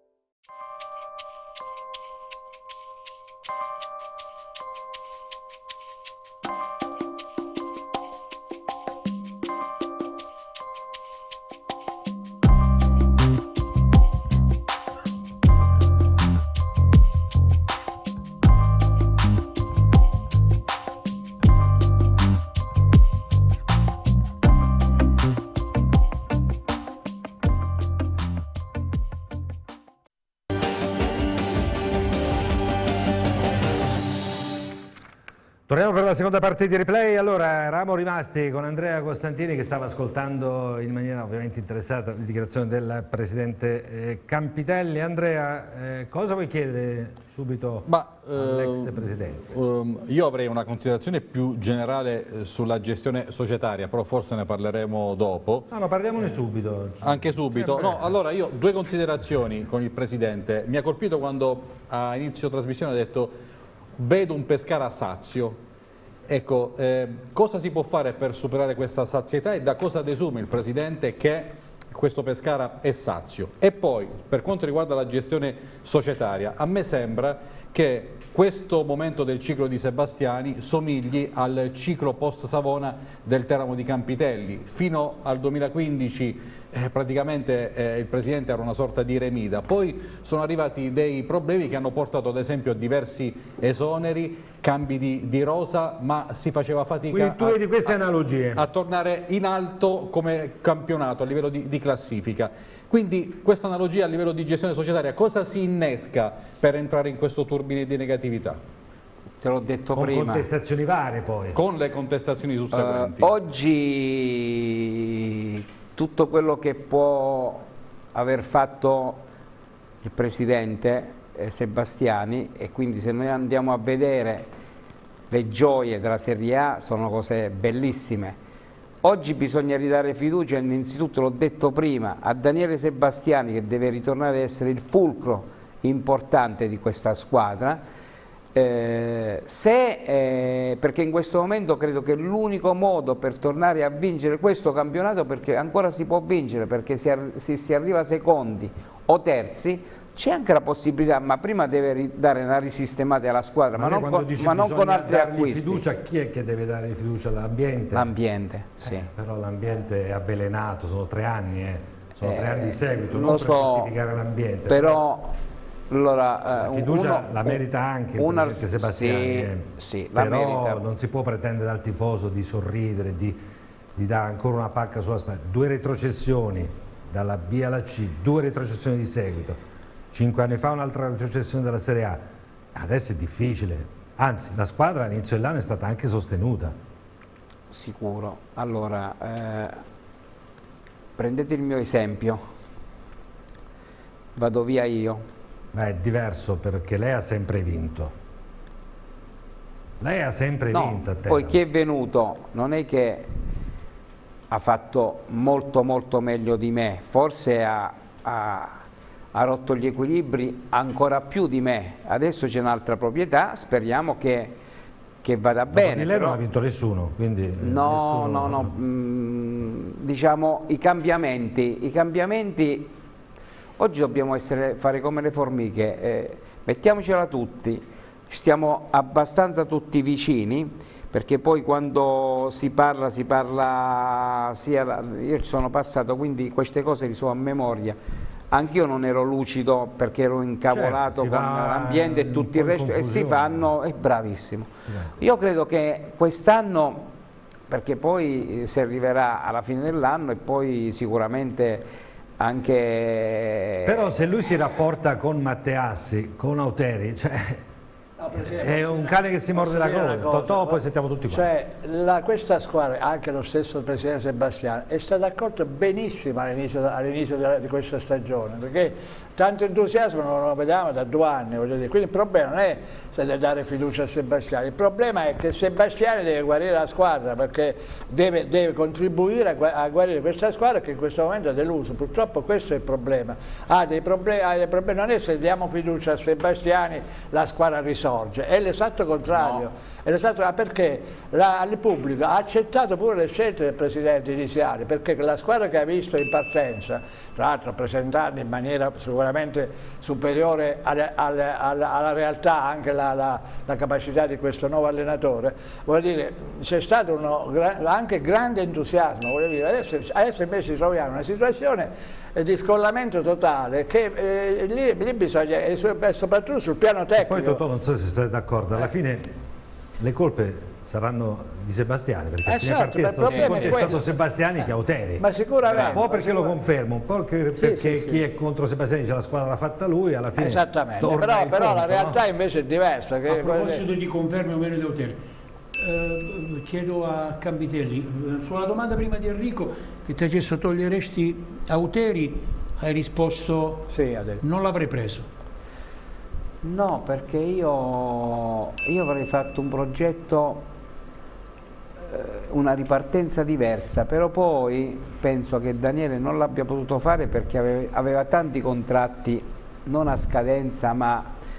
Torniamo per la seconda parte di replay. Allora, eravamo rimasti con Andrea Costantini che stava ascoltando in maniera ovviamente interessata le dichiarazioni del Presidente Campitelli. Andrea, cosa vuoi chiedere subito all'ex Presidente? Io avrei una considerazione più generale sulla gestione societaria, però forse ne parleremo dopo. Ma parliamone subito. Anche subito? No, allora io due considerazioni con il Presidente. Mi ha colpito quando a inizio trasmissione ha detto: vedo un Pescara sazio. Ecco, cosa si può fare per superare questa sazietà e da cosa desume il Presidente che questo Pescara è sazio? E poi, per quanto riguarda la gestione societaria, a me sembra che questo momento del ciclo di Sebastiani somigli al ciclo post-Savona del Teramo di Campitelli. Fino al 2015 praticamente il Presidente era una sorta di remida, poi sono arrivati dei problemi che hanno portato ad esempio a diversi esoneri, cambi di rosa, ma si faceva fatica a tornare in alto come campionato a livello di classifica. Quindi questa analogia a livello di gestione societaria cosa si innesca per entrare in questo turbine di negatività? Te l'ho detto prima. Con contestazioni varie poi. Con le contestazioni susseguenti. Oggi tutto quello che può aver fatto il Presidente Sebastiani, e quindi se noi andiamo a vedere le gioie della Serie A sono cose bellissime, Oggi bisogna ridare fiducia, innanzitutto l'ho detto prima, a Daniele Sebastiani, che deve ritornare ad essere il fulcro importante di questa squadra, perché in questo momento credo che l'unico modo per tornare a vincere questo campionato, perché ancora si può vincere, perché se si arriva secondi o terzi, c'è anche la possibilità, ma prima deve dare una risistemata alla squadra, ma non con altri acquisti. Fiducia, chi è che deve dare fiducia? L'ambiente? L'ambiente, sì. Però l'ambiente è avvelenato, sono 3 anni, sono 3 anni di seguito, non lo per so, giustificare l'ambiente. Però allora, la fiducia la merita anche il presidente Sebastiani, sì, però la merita. non si può pretendere dal tifoso di sorridere, di dare ancora una pacca sulla spalla. 2 retrocessioni dalla B alla C, 2 retrocessioni di seguito. 5 anni fa un'altra retrocessione della Serie A, adesso è difficile, anzi la squadra all'inizio dell'anno è stata anche sostenuta. Sicuro. Allora, prendete il mio esempio, vado via io. Beh, è diverso perché lei ha sempre vinto. Lei ha sempre vinto a te. Poi chi è venuto non è che ha fatto molto meglio di me, forse ha rotto gli equilibri ancora più di me. Adesso c'è un'altra proprietà, speriamo che vada bene. Lei non ha vinto nessuno, quindi no, diciamo i cambiamenti oggi dobbiamo fare come le formiche, mettiamocela tutti, stiamo abbastanza tutti vicini, perché poi quando si parla io ci sono passato, quindi queste cose le so a memoria. Anch'io non ero lucido perché ero incavolato con l'ambiente e tutto il resto, e si fanno, è bravissimo. Io credo che quest'anno, perché poi si arriverà alla fine dell'anno e poi sicuramente anche... Però se lui si rapporta con Matteassi, con Auteri, cioè... è un cane che si morde la coda, Totò, poi sentiamo tutti qua. Cioè, questa squadra, anche lo stesso presidente Sebastiani, è stato accolto benissimo all'inizio di questa stagione, perché tanto entusiasmo non lo vediamo da 2 anni, voglio dire. Quindi il problema non è se dare fiducia a Sebastiani, il problema è che Sebastiani deve guarire la squadra, perché deve contribuire a guarire questa squadra che in questo momento è deluso. Purtroppo questo è il problema. Ha dei problemi, non è se diamo fiducia a Sebastiani la squadra risorge, è l'esatto contrario. No. Perché il pubblico ha accettato pure le scelte del presidente iniziale, perché la squadra che ha visto in partenza, tra l'altro presentando in maniera sicuramente superiore alla realtà anche la capacità di questo nuovo allenatore, voglio dire, c'è stato anche grande entusiasmo, voglio dire. Adesso invece ci troviamo in una situazione di scollamento totale, che lì bisogna, soprattutto sul piano tecnico. Poi Totò, non so se siete d'accordo, alla fine le colpe saranno di Sebastiani, perché a fine partita è stato Sebastiani che Auteri. Ma sicuramente. Un po' perché lo confermo, un po' perché chi è contro Sebastiani dice la squadra l'ha fatta lui, alla fine. Esattamente, però la realtà invece è diversa. A proposito di conferme o meno di Auteri, chiedo a Campitelli, sulla domanda prima di Enrico che ti ha chiesto toglieresti Auteri, hai risposto sì, non l'avrei preso. No, perché io avrei fatto un progetto, una ripartenza diversa, però poi penso che Daniele non l'abbia potuto fare perché aveva tanti contratti non a scadenza ma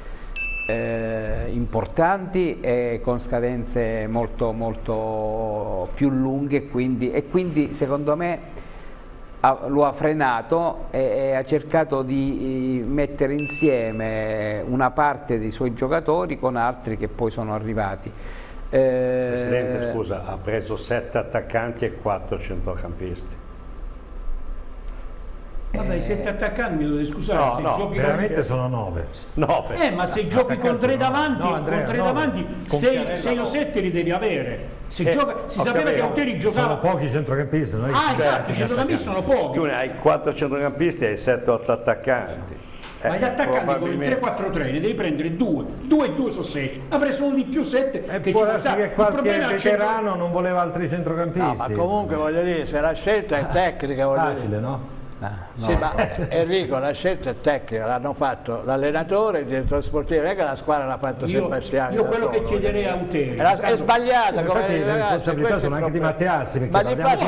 importanti e con scadenze molto più lunghe, e quindi secondo me lo ha frenato e ha cercato di mettere insieme una parte dei suoi giocatori con altri che poi sono arrivati. Presidente, scusa, ha preso 7 attaccanti e 4 centrocampisti. Vabbè, 7 attaccanti, mi dovete scusare, no, giochi veramente sono 9. Ma se giochi con 3 davanti, 6 o 7 li devi avere. Si sapeva che Auteri giocava. Sono pochi centrocampisti. Esatto, i centrocampisti sono pochi. Tu ne hai 4 centrocampisti e hai 7-8 attaccanti. Ma gli attaccanti con il 3-4-3 ne devi prendere 2 e 2 sono 6. Ha preso uno di più 7 che può darsi che qualche veterano non voleva altri centrocampisti. No, ma comunque voglio dire, se la scelta è tecnica, facile, no? Sì, ma Enrico, la scelta è tecnica, l'hanno fatto l'allenatore, il direttore sportivo, non è che la squadra l'ha fatto Sebastiani. Io quello che chiederei a Uteri è sbagliata, infatti le responsabilità sono anche di Matteassi, perché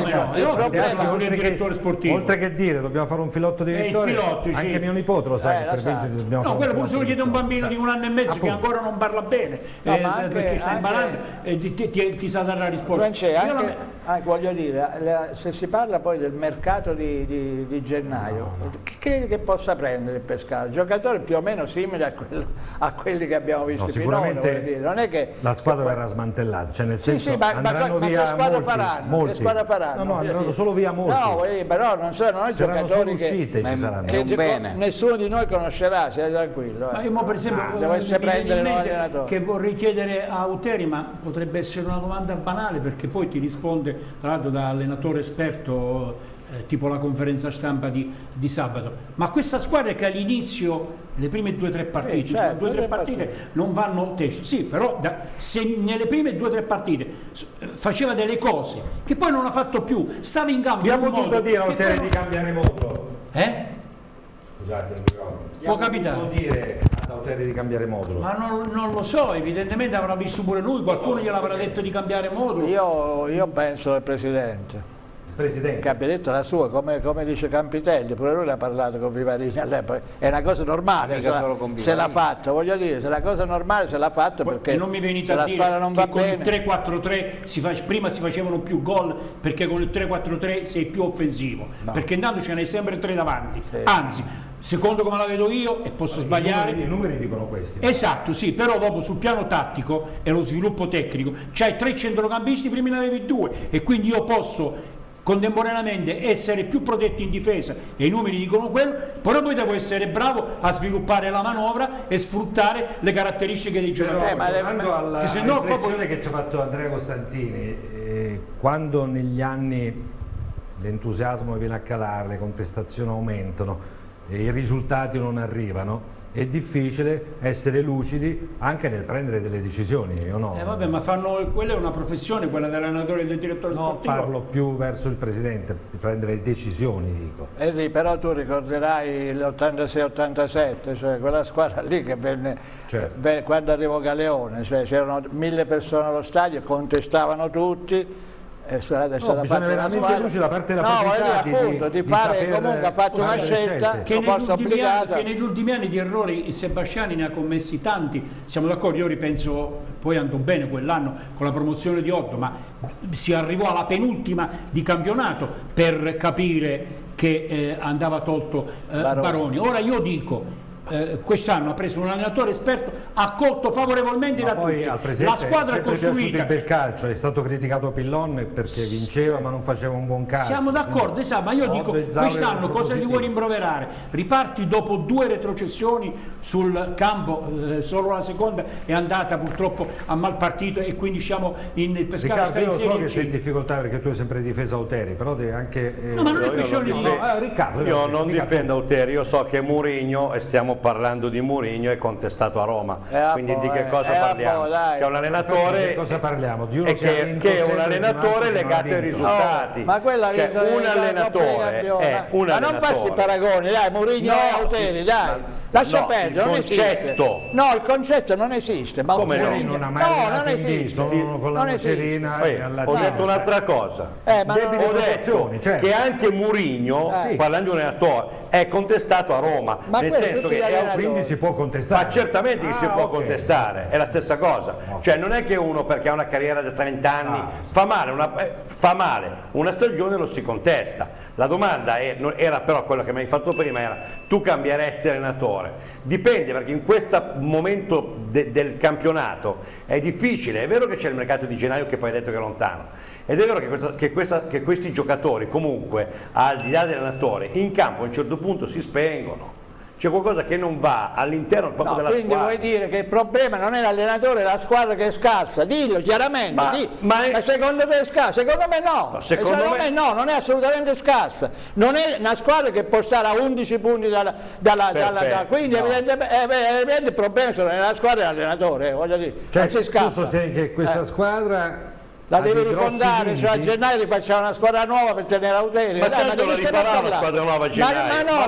il direttore sportivo. Oltre che dire dobbiamo fare un filotto di vittoria, anche mio nipote lo sa che per vincere dobbiamo fare. No, quello pure se lo chiede un bambino di 1 anno e mezzo che ancora non parla bene, perché sta imparando e ti sa dare la risposta. Voglio dire, se si parla poi del mercato di gennaio, chi credi che possa prendere il Pescara? Giocatori più o meno simili a quelli che abbiamo visto finora. Sicuramente non è che la squadra verrà smantellata, cioè nel senso ma andranno via che squadra molti. Che squadra faranno? No, andranno solo via molti. No, però non sono giocatori che nessuno di noi conoscerà, siete tranquillo. Ma io per esempio dovesse prendere l'allenatore, che vorrei chiedere a Uteri, ma potrebbe essere una domanda banale, perché poi ti risponde tra l'altro da allenatore esperto, tipo la conferenza stampa di sabato. Ma questa squadra che all'inizio, le prime 2 o 3 partite, cioè 2 o 3 partite non vanno testo, sì, però se nelle prime 2 o 3 partite faceva delle cose che poi non ha fatto più, stava in campo. Chi ha potuto dire a Uteri di cambiare modulo? Scusate, può capitare. Può dire a Uteri di cambiare modulo? Ma non lo so, evidentemente avrà visto pure lui, qualcuno gliel'avrà detto di cambiare modulo. Io penso al Presidente. Che abbia detto la sua, come dice Campitelli, pure lui ne ha parlato con Vivarini, è una cosa normale, se l'ha fatta, voglio dire, se è una cosa normale se l'ha fatta, perché non mi venite a dire non che con il 3-4-3 prima si facevano più gol, perché con il 3-4-3 sei più offensivo, perché intanto ce n'hai sempre 3 davanti, anzi, secondo come la vedo io, e posso sbagliare, i numeri dicono questi. Esatto, sì, però dopo sul piano tattico e lo sviluppo tecnico c'hai 3 centrocampisti, prima ne avevi 2, e quindi io posso contemporaneamente essere più protetti in difesa, e i numeri dicono quello, però poi devo essere bravo a sviluppare la manovra e sfruttare le caratteristiche dei giocatori. Tornando alla riflessione che ci ha fatto Andrea Costantini, quando negli anni l'entusiasmo viene a calare, le contestazioni aumentano e i risultati non arrivano, è difficile essere lucidi anche nel prendere delle decisioni, o no? Vabbè, ma quella è una professione, quella dell'allenatore e del direttore sportivo. No, parlo più verso il presidente, prendere decisioni, dico. Però tu ricorderai l'86-87, cioè quella squadra lì che venne, quando arrivò Galeone, cioè c'erano 1000 persone allo stadio, contestavano tutti. Bisogna veramente luce da parte della proprietà di fare, comunque ha fatto una scelta che negli ultimi anni di errori Sebastiani ne ha commessi tanti, siamo d'accordo. Io ripenso, poi andò bene quell'anno con la promozione di Otto, ma si arrivò alla penultima di campionato per capire che andava tolto Baroni. Ora io dico, quest'anno ha preso un allenatore esperto, ha accolto favorevolmente da tutti, la squadra è costruita. Il bel calcio, è stato criticato Pillon perché vinceva ma non faceva un buon calcio. Siamo d'accordo, ma io dico, quest'anno cosa gli vuoi rimproverare? Riparti dopo 2 retrocessioni sul campo, solo la seconda è andata purtroppo a mal partito, e quindi siamo il Pescara sta in Serie C. Io so che sei in difficoltà perché tu hai sempre difeso Auteri, però devi anche... no, ma non è questione di Riccardo, io non difendo Auteri, io so che Mourinho, e stiamo parlando di Mourinho, è contestato a Roma, quindi di che cosa parliamo? Che è un allenatore, cosa parliamo? Di uno che è un allenatore legato ai risultati, ma quella cioè un allenatore è un ma allenatore. non farsi paragoni, dai, Mourinho e Auteri, dai, lascia perdere, non esiste. No, il concetto non esiste. Ma come no? Non esiste. Non esiste. Ho detto un'altra cosa, ho detto che anche Mourinho, parlando di un allenatore, è contestato a Roma, nel senso che quindi si può contestare. Ma certamente che si può contestare, è la stessa cosa. Cioè non è che uno, perché ha una carriera da 30 anni, fa male una stagione, lo si contesta. La domanda era però quella che mi hai fatto prima, era: tu cambieresti allenatore? Dipende, perché in questo momento del campionato è difficile. È vero che c'è il mercato di gennaio che poi hai detto che è lontano, ed è vero che questi giocatori comunque, al di là dell'allenatore, in campo a un certo punto si spengono. C'è qualcosa che non va all'interno proprio della quindi squadra. Quindi vuoi dire che il problema non è l'allenatore, è la squadra che è scarsa? Dillo chiaramente. Ma secondo te è scarsa? Secondo me no. Secondo me no, non è assolutamente scarsa. Non è una squadra che può stare a 11 punti quindi evidentemente il problema sono nella squadra e l'allenatore, voglio dire. Cioè, tu sostieni che questa squadra La devi rifondare, cioè a gennaio rifacciamo una squadra nuova per tenere Auteri. Ma tanto la rifarà una squadra nuova a gennaio.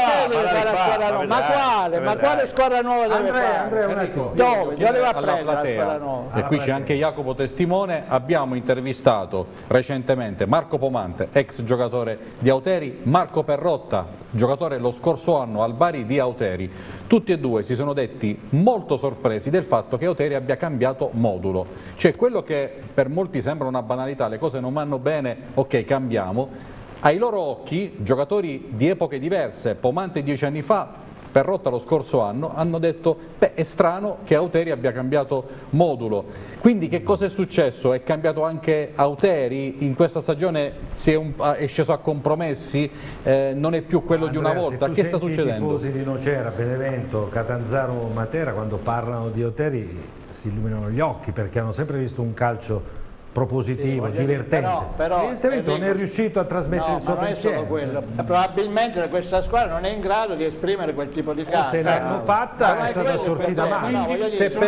Ma quale? Ma quale squadra nuova deve fare? Andrea, un attimo. Dove va a prendere la squadra nuova? E qui c'è anche Jacopo Testimone. Abbiamo intervistato recentemente Marco Pomante, ex giocatore di Auteri, Marco Perrotta, giocatore lo scorso anno al Bari di Auteri. Tutti e due si sono detti molto sorpresi del fatto che Auteri abbia cambiato modulo, cioè quello che per molti sembra una banalità, le cose non vanno bene, ok, cambiamo. Ai loro occhi, giocatori di epoche diverse, Pomante 10 anni fa, Perrotta lo scorso anno, hanno detto beh, è strano che Auteri abbia cambiato modulo. Quindi che cosa è successo? È cambiato anche Auteri? In questa stagione è sceso a compromessi? Non è più quello di una volta? Che sta succedendo? I tifosi di Nocera, Benevento, Catanzaro, Matera, quando parlano di Auteri si illuminano gli occhi, perché hanno sempre visto un calcio propositivo, divertente. Però evidentemente non è riuscito a trasmettere il suo pensiero. Non è solo quello. Probabilmente questa squadra non è in grado di esprimere quel tipo di calcio. Se l'hanno fatta è stata sortita male.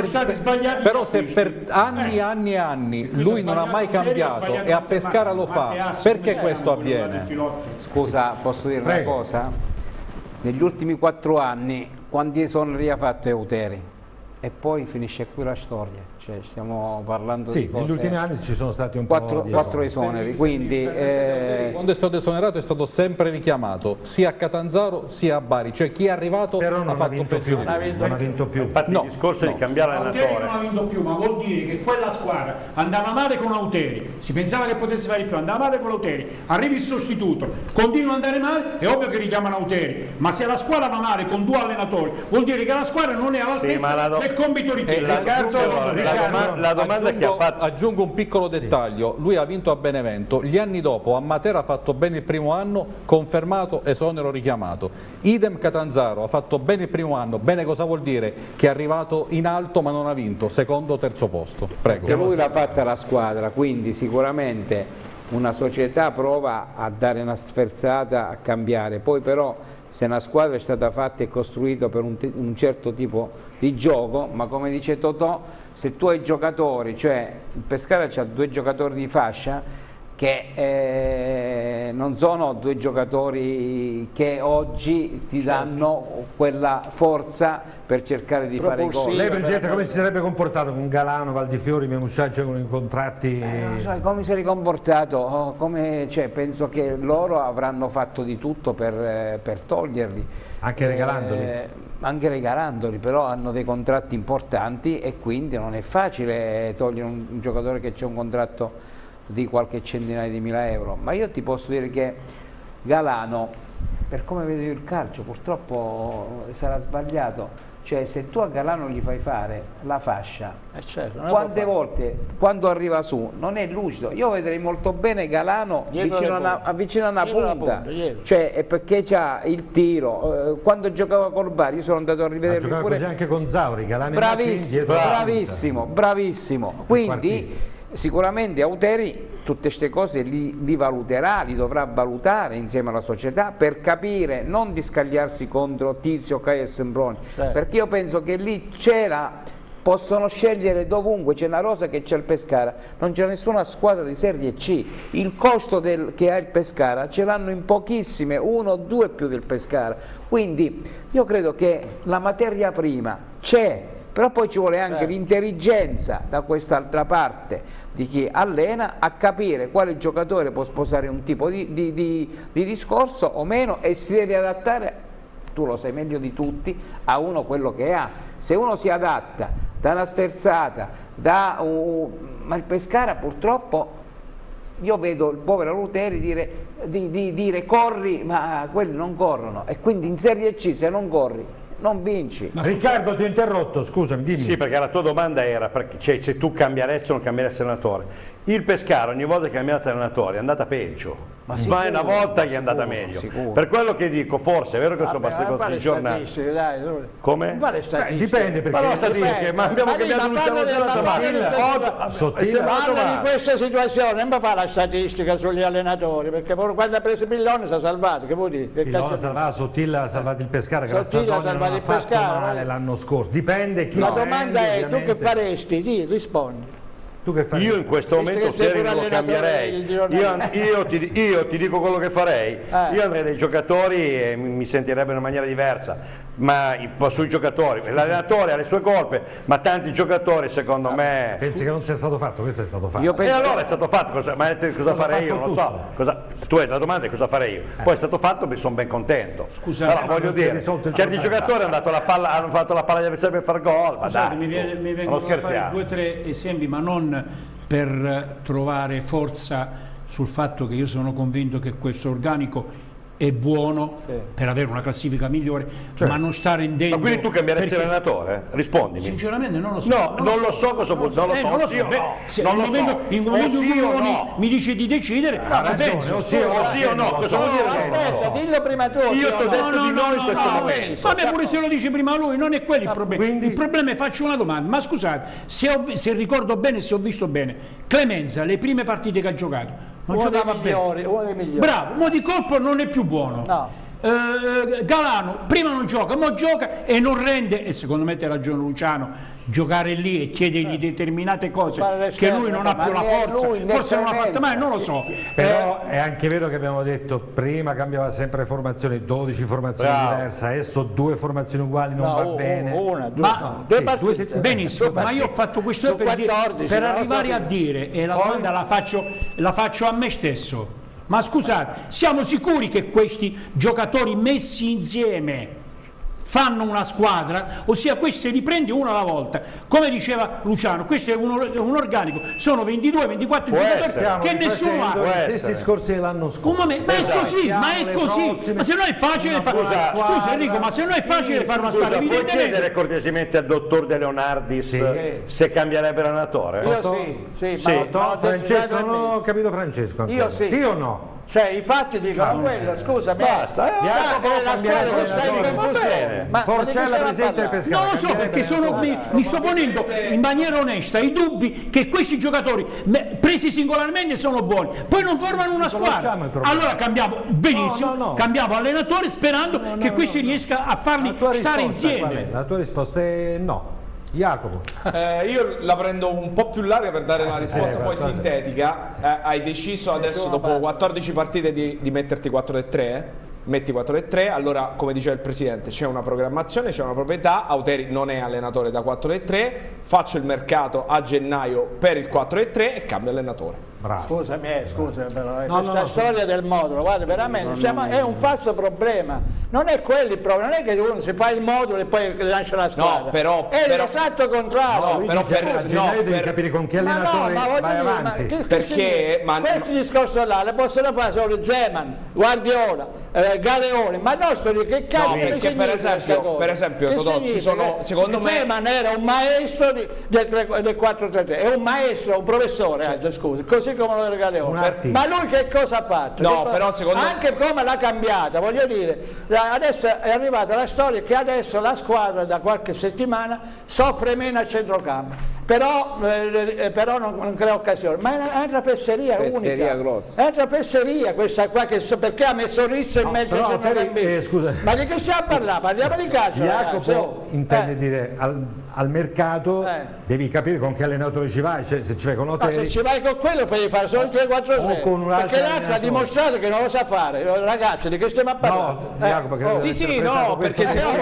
Però se per anni e anni lui non ha mai cambiato e a Pescara lo fa, perché questo avviene? Scusa, posso dire una cosa? Negli ultimi 4 anni quanti esoneri ha fatto Auteri? E poi finisce qui la storia. Cioè, stiamo parlando di cose... negli ultimi anni ci sono stati un po' di 4 esoneri, quindi... Quando è stato esonerato è stato sempre richiamato, sia a Catanzaro sia a Bari, cioè chi è arrivato ha fatto peggio. Non ha vinto più. Infatti il discorso di cambiare allenatore... Auteri non ha vinto più, ma vuol dire che quella squadra andava male con Auteri, si pensava che potesse fare di più, andava male con Auteri, arriva il sostituto, continua ad andare male, è ovvio che richiamano Auteri, ma se la squadra va male con 2 allenatori, vuol dire che la squadra non è all'altezza del compito richiesto. La domanda che ha fatto... Aggiungo un piccolo dettaglio, lui ha vinto a Benevento, gli anni dopo a Matera ha fatto bene il primo anno, confermato, esonero richiamato. Idem Catanzaro, ha fatto bene il primo anno, bene cosa vuol dire? Che è arrivato in alto ma non ha vinto, secondo o terzo posto. Prego. Che lui l'ha fatta la squadra, quindi sicuramente una società prova a dare una sferzata, a cambiare, poi però se una squadra è stata fatta e costruita per un certo tipo di gioco, ma come dice Totò, se tu hai giocatori, cioè il Pescara c'ha 2 giocatori di fascia che non sono 2 giocatori che oggi ti danno quella forza per cercare di fare i gol. Lei Presidente come si sarebbe comportato con Galano, Valdifiori, Memusciaccia con i contratti? Non so come si è comportato, cioè, penso che loro avranno fatto di tutto per toglierli. Anche regalandoli? Anche regalandoli, però hanno dei contratti importanti e quindi non è facile togliere un giocatore che c'è un contratto di qualche centinaia di mila euro, ma io ti posso dire che Galano, per come vedo io il calcio, purtroppo sarà sbagliato, cioè se tu a Galano gli fai fare la fascia, certo, quante volte quando arriva su non è lucido, io vedrei molto bene Galano vicino a una punta, cioè è perché c'ha il tiro, quando giocava col Bari io sono andato a rivederlo pure, così anche con Zauri, Galano bravissimo, quindi sicuramente Auteri tutte queste cose li valuterà, li dovrà valutare insieme alla società per capire, non di scagliarsi contro Tizio, Caio e Sembroni, perché io penso che lì possono scegliere dovunque, c'è una rosa che c'è il Pescara, non c'è nessuna squadra di Serie C, il costo che ha il Pescara ce l'hanno in pochissime, 1 o 2 più del Pescara, quindi io credo che la materia prima c'è, però poi ci vuole anche l'intelligenza da quest'altra parte di chi allena a capire quale giocatore può sposare un tipo di discorso o meno e si deve adattare, tu lo sai meglio di tutti, a uno quello che ha. Se uno si adatta da una sferzata, ma il Pescara purtroppo, io vedo il povero Auteri dire corri, ma quelli non corrono e quindi in Serie C se non corri non vinci. Riccardo ti ho interrotto, scusami, dimmi. Sì, perché la tua domanda era cioè, se tu cambieresti o non cambieresti allenatore. Il Pescara ogni volta che ha cambiato allenatore è andata peggio, ma è una volta che è andata meglio. Sicuro. Per quello che dico, forse è vero che sono passati 4 giornali. Come? Non vale statistiche. Dipende, perché però statistiche, ma abbiamo cambiato l'ultima parla di questa situazione, non mi fa la statistica sugli allenatori, perché quando ha preso Pillone si è salvato, che vuol dire? Pillone ha salvato, Sottile ha salvato il Pescara, che la Sadonia non ha fatto male l'anno scorso, dipende chi. La domanda è, tu che faresti? Rispondi. Tu che fai? Io in questo momento Otteri non lo cambierei. Io ti dico quello che farei. Io andrei dai giocatori e mi sentirebbe in una maniera diversa, ma sui giocatori, l'allenatore ha le sue colpe, ma tanti giocatori secondo me... Pensi che non sia stato fatto? Questo è stato fatto. E allora è stato fatto, cosa farei io? Non lo so. Tu hai la domanda è cosa farei io. Poi è stato fatto, mi sono ben contento. Scusate, allora, voglio dire, certi giocatori hanno fatto la palla agli avversari per far gol. Scusate, mi vengono a fare 2 o 3 esempi, ma non per trovare forza sul fatto che io sono convinto che questo organico è buono per avere una classifica migliore, ma non sta rendendo. Ma quindi tu cambieresti allenatore? Rispondimi. Sinceramente non lo so. No, non lo so cosa vuol dire. Non lo so. In un momento in cui mi dice di decidere, ci penso. O sì o no. Cosa vuol dire? Aspetta, dillo prima tu. Io ti ho detto di no in questo momento. Vabbè, pure se lo dice prima lui, non è quello il problema. Il problema è, faccio una domanda, ma scusate, se ricordo bene, se ho visto bene, Clemenza, le prime partite che ha giocato, non giocava bene. Bravo, mo di colpo non è più buono. No. Galano prima non gioca, mo gioca e non rende, e secondo me te ragione Luciano, giocare lì e chiedergli determinate cose che lui non ha più la forza, forse non l'ha fatta mai, non lo so. Però è anche vero che abbiamo detto prima cambiava sempre formazioni, 12 formazioni diverse, adesso 2 formazioni uguali non va bene. Benissimo, ma io ho fatto questo per arrivare a dire, e la domanda la faccio a me stesso. Ma scusate, siamo sicuri che questi giocatori messi insieme fanno una squadra? Ossia, questi li prendi uno alla volta, come diceva Luciano, questo è un organico, sono 22-24 giocatori che nessuno ha. Gli stessi scorsi dell'anno scorso. Ma è così, ma se no è facile fare. Scusa Enrico, ma se no è facile fare una squadra, puoi chiedere cortesemente al dottor De Leonardis se cambierebbe l'allenatore? Io sì. Francesco, non ho capito Francesco. Io sì. Sì o no? Cioè i fatti dicono quello, scusami, basta, la squadra non sta in confusione. Forcella presente il Pescara. Non lo so, perché mi sto ponendo in maniera onesta i dubbi che questi giocatori presi singolarmente sono buoni, poi non formano una squadra. Allora cambiamo benissimo, cambiamo allenatore sperando che questi riesca a farli stare insieme. La tua risposta è no. Jacopo. Io la prendo un po' più larga per dare una risposta poi sintetica. Hai deciso adesso dopo 14 partite di metterti 4-3, metti 4-3, allora come diceva il Presidente c'è una programmazione, c'è una proprietà, Auteri non è allenatore da 4-3, faccio il mercato a gennaio per il 4-3 e cambio allenatore. Bravo. Scusami però, questa storia del modulo, guarda, veramente è un falso problema, non è quello il problema, non è che uno si fa il modulo e poi lascia la squadra, è l'esatto contrario. Devi capire con che allenatore vai avanti. Perché questi discorsi là le possono fare solo Zeman, Guardiola, Galeone, ma non so di che cazzo perché per esempio Totò, ci sono, secondo me Zeman era un maestro del 4-3-3, è un maestro, un professore, scusi, così come lo era Galeone, ma lui che cosa ha fatto? Però secondo anche come l'ha cambiata, voglio dire, adesso è arrivata la storia che adesso la squadra da qualche settimana soffre meno a centrocampo. Però non crea occasione, ma è una trapezzeria unica, grossa. È una trapezzeria questa qua, perché ha messo Rizzo in mezzo a ma di che stiamo a parlare? Parliamo di calcio. Jacopo intende dire al mercato devi capire con che allenatore ci vai, cioè se ci vai con Oteri. Se ci vai con quello fai fare solo 3-4-3, perché l'altro ha dimostrato che non lo sa fare. Ragazzi, di che stiamo a parlare? Jacopo, perché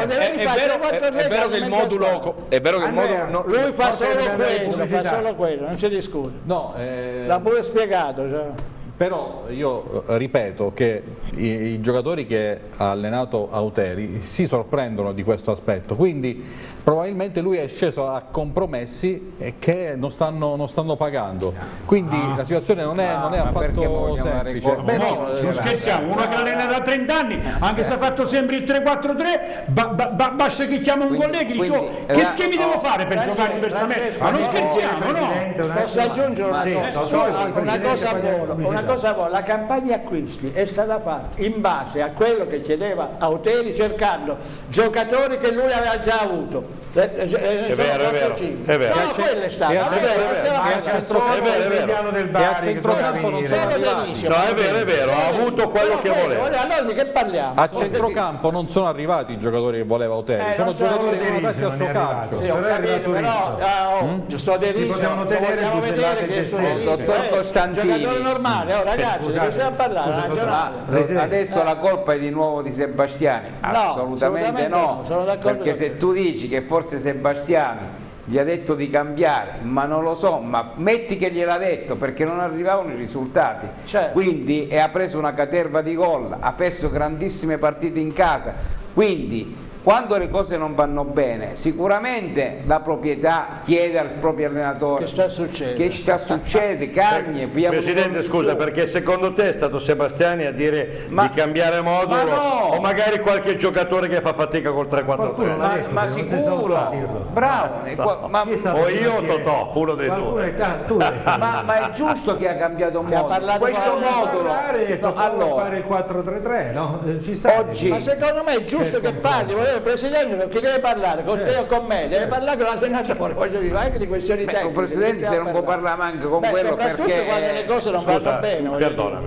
è vero che il modulo lui fa solo quello, non si discute. L'ha pure spiegato. Cioè. Però io ripeto che i giocatori che ha allenato Auteri si sorprendono di questo aspetto, quindi probabilmente lui è sceso a compromessi che non stanno pagando, quindi la situazione non è affatto semplice. Non scherziamo, uno che allena da 30 anni, anche se ha fatto sempre il 3-4-3, basta che chiama un collega e dice che schemi devo fare per giocare diversamente, ma non scherziamo, no? Posso aggiungere una cosa buona, la campagna acquisti è stata fatta in base a quello che chiedeva Auteri, cercando giocatori che lui aveva già avuto. È vero, è vero. No, quello è stato. È vero, ha avuto quello che voleva. Allora di che parliamo? A centrocampo non sono arrivati i giocatori che voleva Oteri, sono giocatori che vanno adatti al suo calcio. Sì, ho capito, però giusto si potevano tenere vogliamo vedere che sono il dottor Costantini, giocatore normale. Ragazzi, possiamo parlare nazionale. Adesso la colpa è di nuovo di Sebastiani? Assolutamente no, perché se tu dici che forse Sebastiani gli ha detto di cambiare, ma non lo so, ma metti che gliel'ha detto perché non arrivavano i risultati, quindi ha preso una caterva di gol, ha perso grandissime partite in casa, quindi quando le cose non vanno bene sicuramente la proprietà chiede al proprio allenatore che sta succedendo, Cagne, Presidente, scusa, perché secondo te è stato Sebastiani a dire di cambiare modulo o magari qualche giocatore che fa fatica col 3-4-3? ma sicuro, bravo, o io o Totò, uno dei due. Ma è giusto che ha cambiato modulo, questo modulo allora fare il 4-3-3, no? Ci sta. Oggi, ma secondo me è giusto che parli. Il Presidente non deve parlare con te o con me, deve parlare con l'allenatore, voglio dire, anche di questioni tecniche. Il Presidente se non può parlare anche con quello perché quando le cose non vanno bene. Perdonami,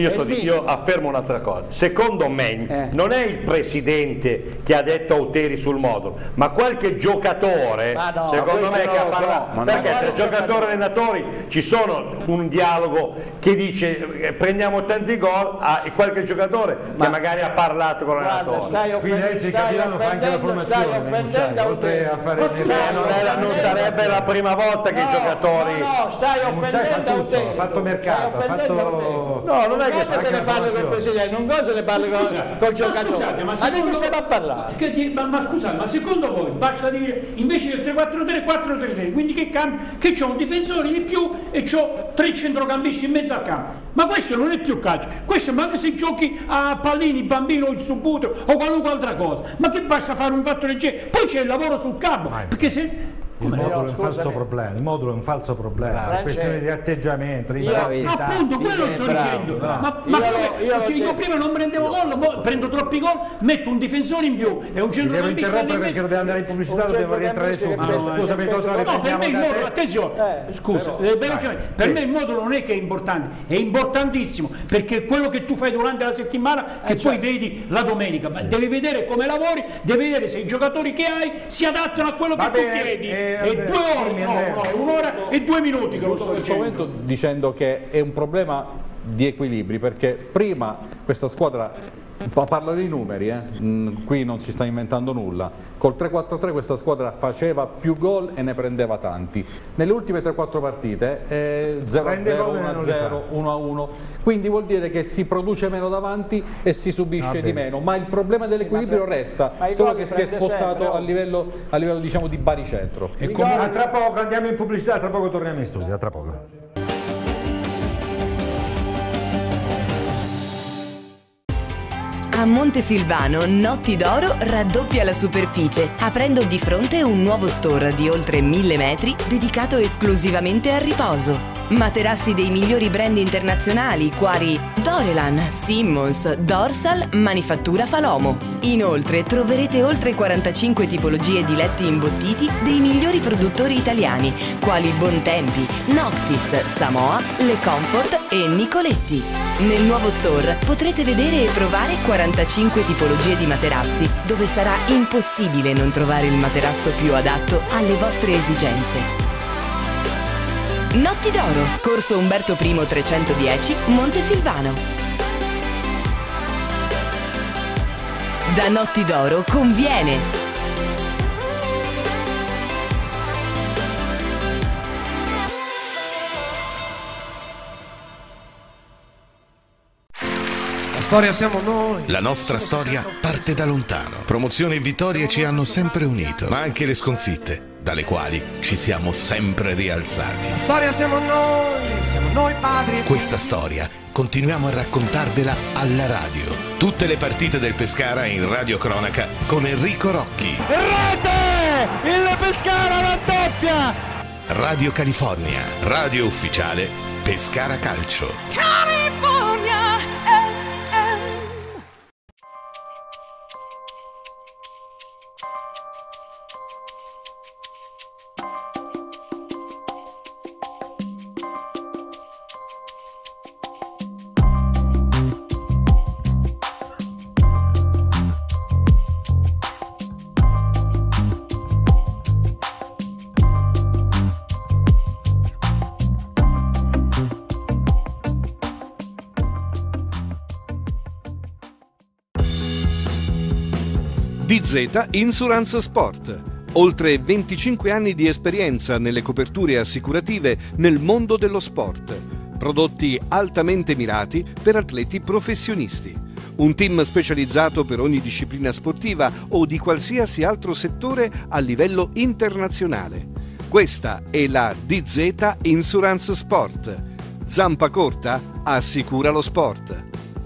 io affermo un'altra cosa. Secondo me non è il Presidente che ha detto Oteri sul modulo, ma qualche giocatore, secondo me, che ha parlato. Perché tra giocatori e allenatori ci sono un dialogo che dice prendiamo tanti gol e qualche giocatore che magari ha parlato con l'allenatore. Quindi lei si capirà fa anche la formazione, oltre a fare non sarebbe la prima volta che i giocatori stai offendendo ha fatto mercato, ha fatto non è che se ne parla con il Presidente, un cosa ne parla col giocatore, ma di che stiamo a parlare? Ma scusate, ma secondo voi basta dire invece del 3-4-3 4-3-3, quindi che cambia? Che c'ho un difensore di più e c'ho 3 centrocampisti in mezzo al campo, ma questo non è più calcio, questo ma anche se giochi a pallini, bambino, il subbuto o qualunque altra cosa, ma che basta fare un fatto del genere, poi c'è il lavoro sul campo, perché se il modulo è un falso problema, il modulo è un falso problema, è questione di atteggiamento, di appunto quello sto dicendo, ma se io prima non prendevo gol, prendo troppi gol, metto un difensore in più e un centrocampista devo interrompere perché dobbiamo andare in pubblicità, dobbiamo rientrare subito. Scusami, no, per me il modulo, attenzione, scusa, velocemente, per me il modulo non è che è importante, è importantissimo perché è quello che tu fai durante la settimana che poi vedi la domenica, ma devi vedere come lavori, devi vedere se i giocatori che hai si adattano a quello che tu chiedi. È 2 ore, è 1 ora e 2 minuti che lo sto dicendo. Dicendo che è un problema di equilibri, perché prima questa squadra, parla dei numeri, qui non si sta inventando nulla, col 3-4-3 questa squadra faceva più gol e ne prendeva tanti. Nelle ultime 3-4 partite 0-0, 1-0, 1-1, quindi vuol dire che si produce meno davanti e si subisce di meno, ma il problema dell'equilibrio resta, solo che si è spostato a livello diciamo di baricentro. E tra poco andiamo in pubblicità, tra poco torniamo in studio, tra poco. A Montesilvano Notti d'Oro raddoppia la superficie, aprendo di fronte un nuovo store di oltre 1000 metri dedicato esclusivamente al riposo. Materassi dei migliori brand internazionali quali Dorelan, Simmons, Dorsal, Manifattura Falomo. Inoltre troverete oltre 45 tipologie di letti imbottiti dei migliori produttori italiani quali Bontempi, Noctis, Samoa, Le Comfort e Nicoletti. Nel nuovo store potrete vedere e provare 45 tipologie di materassi, dove sarà impossibile non trovare il materasso più adatto alle vostre esigenze. Notti d'Oro, Corso Umberto I 310, Montesilvano. Da Notti d'Oro conviene! La storia siamo noi. La nostra storia parte da lontano. Promozioni e vittorie ci hanno sempre unito, ma anche le sconfitte, dalle quali ci siamo sempre rialzati. La storia siamo noi padri. Questa storia continuiamo a raccontarvela alla radio. Tutte le partite del Pescara in radiocronaca con Enrico Rocchi. Rete! Il Pescara raddoppia! Radio California, radio ufficiale Pescara Calcio. California! DZ Insurance Sport. Oltre 25 anni di esperienza nelle coperture assicurative nel mondo dello sport. Prodotti altamente mirati per atleti professionisti. Un team specializzato per ogni disciplina sportiva o di qualsiasi altro settore a livello internazionale. Questa è la DZ Insurance Sport. Zampa corta assicura lo sport.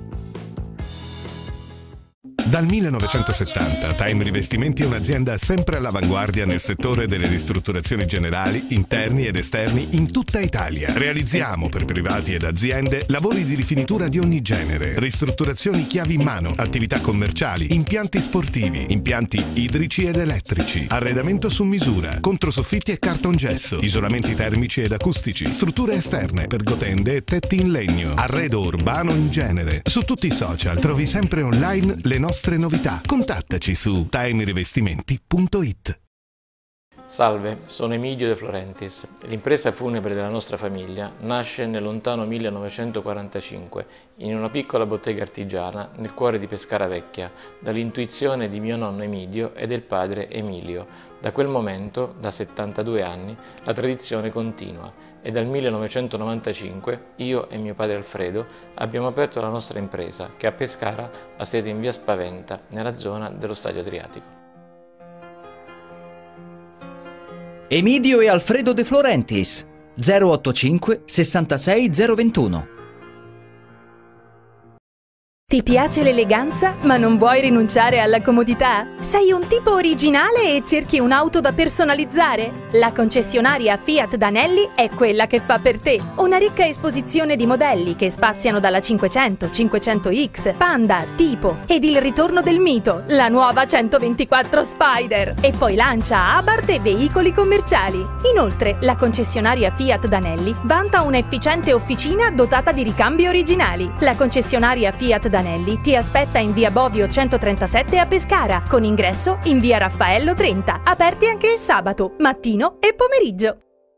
Dal 1970 Time Rivestimenti è un'azienda sempre all'avanguardia nel settore delle ristrutturazioni generali, interni ed esterni in tutta Italia. Realizziamo per privati ed aziende lavori di rifinitura di ogni genere, ristrutturazioni chiavi in mano, attività commerciali, impianti sportivi, impianti idrici ed elettrici, arredamento su misura, controsoffitti e cartongesso, isolamenti termici ed acustici, strutture esterne, pergotende e tetti in legno, arredo urbano in genere. Su tutti i social trovi sempre online le nostre novità. Contattaci su timerivestimenti.it. Salve, sono Emilio De Florentis. L'impresa funebre della nostra famiglia nasce nel lontano 1945 in una piccola bottega artigiana nel cuore di Pescara Vecchia, dall'intuizione di mio nonno Emilio e del padre Emilio. Da quel momento, da 72 anni, la tradizione continua e dal 1995 io e mio padre Alfredo abbiamo aperto la nostra impresa che a Pescara ha sede in via Spaventa, nella zona dello Stadio Adriatico. Emidio e Alfredo De Florentis 085 66 021. Ti piace l'eleganza, ma non vuoi rinunciare alla comodità? Sei un tipo originale e cerchi un'auto da personalizzare? La concessionaria Fiat Danelli è quella che fa per te. Una ricca esposizione di modelli che spaziano dalla 500, 500X, Panda, Tipo ed il ritorno del mito, la nuova 124 Spider. E poi lancia Abarth e veicoli commerciali. Inoltre, la concessionaria Fiat Danelli vanta un'efficiente officina dotata di ricambi originali. La concessionaria Fiat Danelli ti aspetta in via Bovio 137 a Pescara, con ingresso in via Raffaello 30, aperti anche il sabato, mattino e pomeriggio.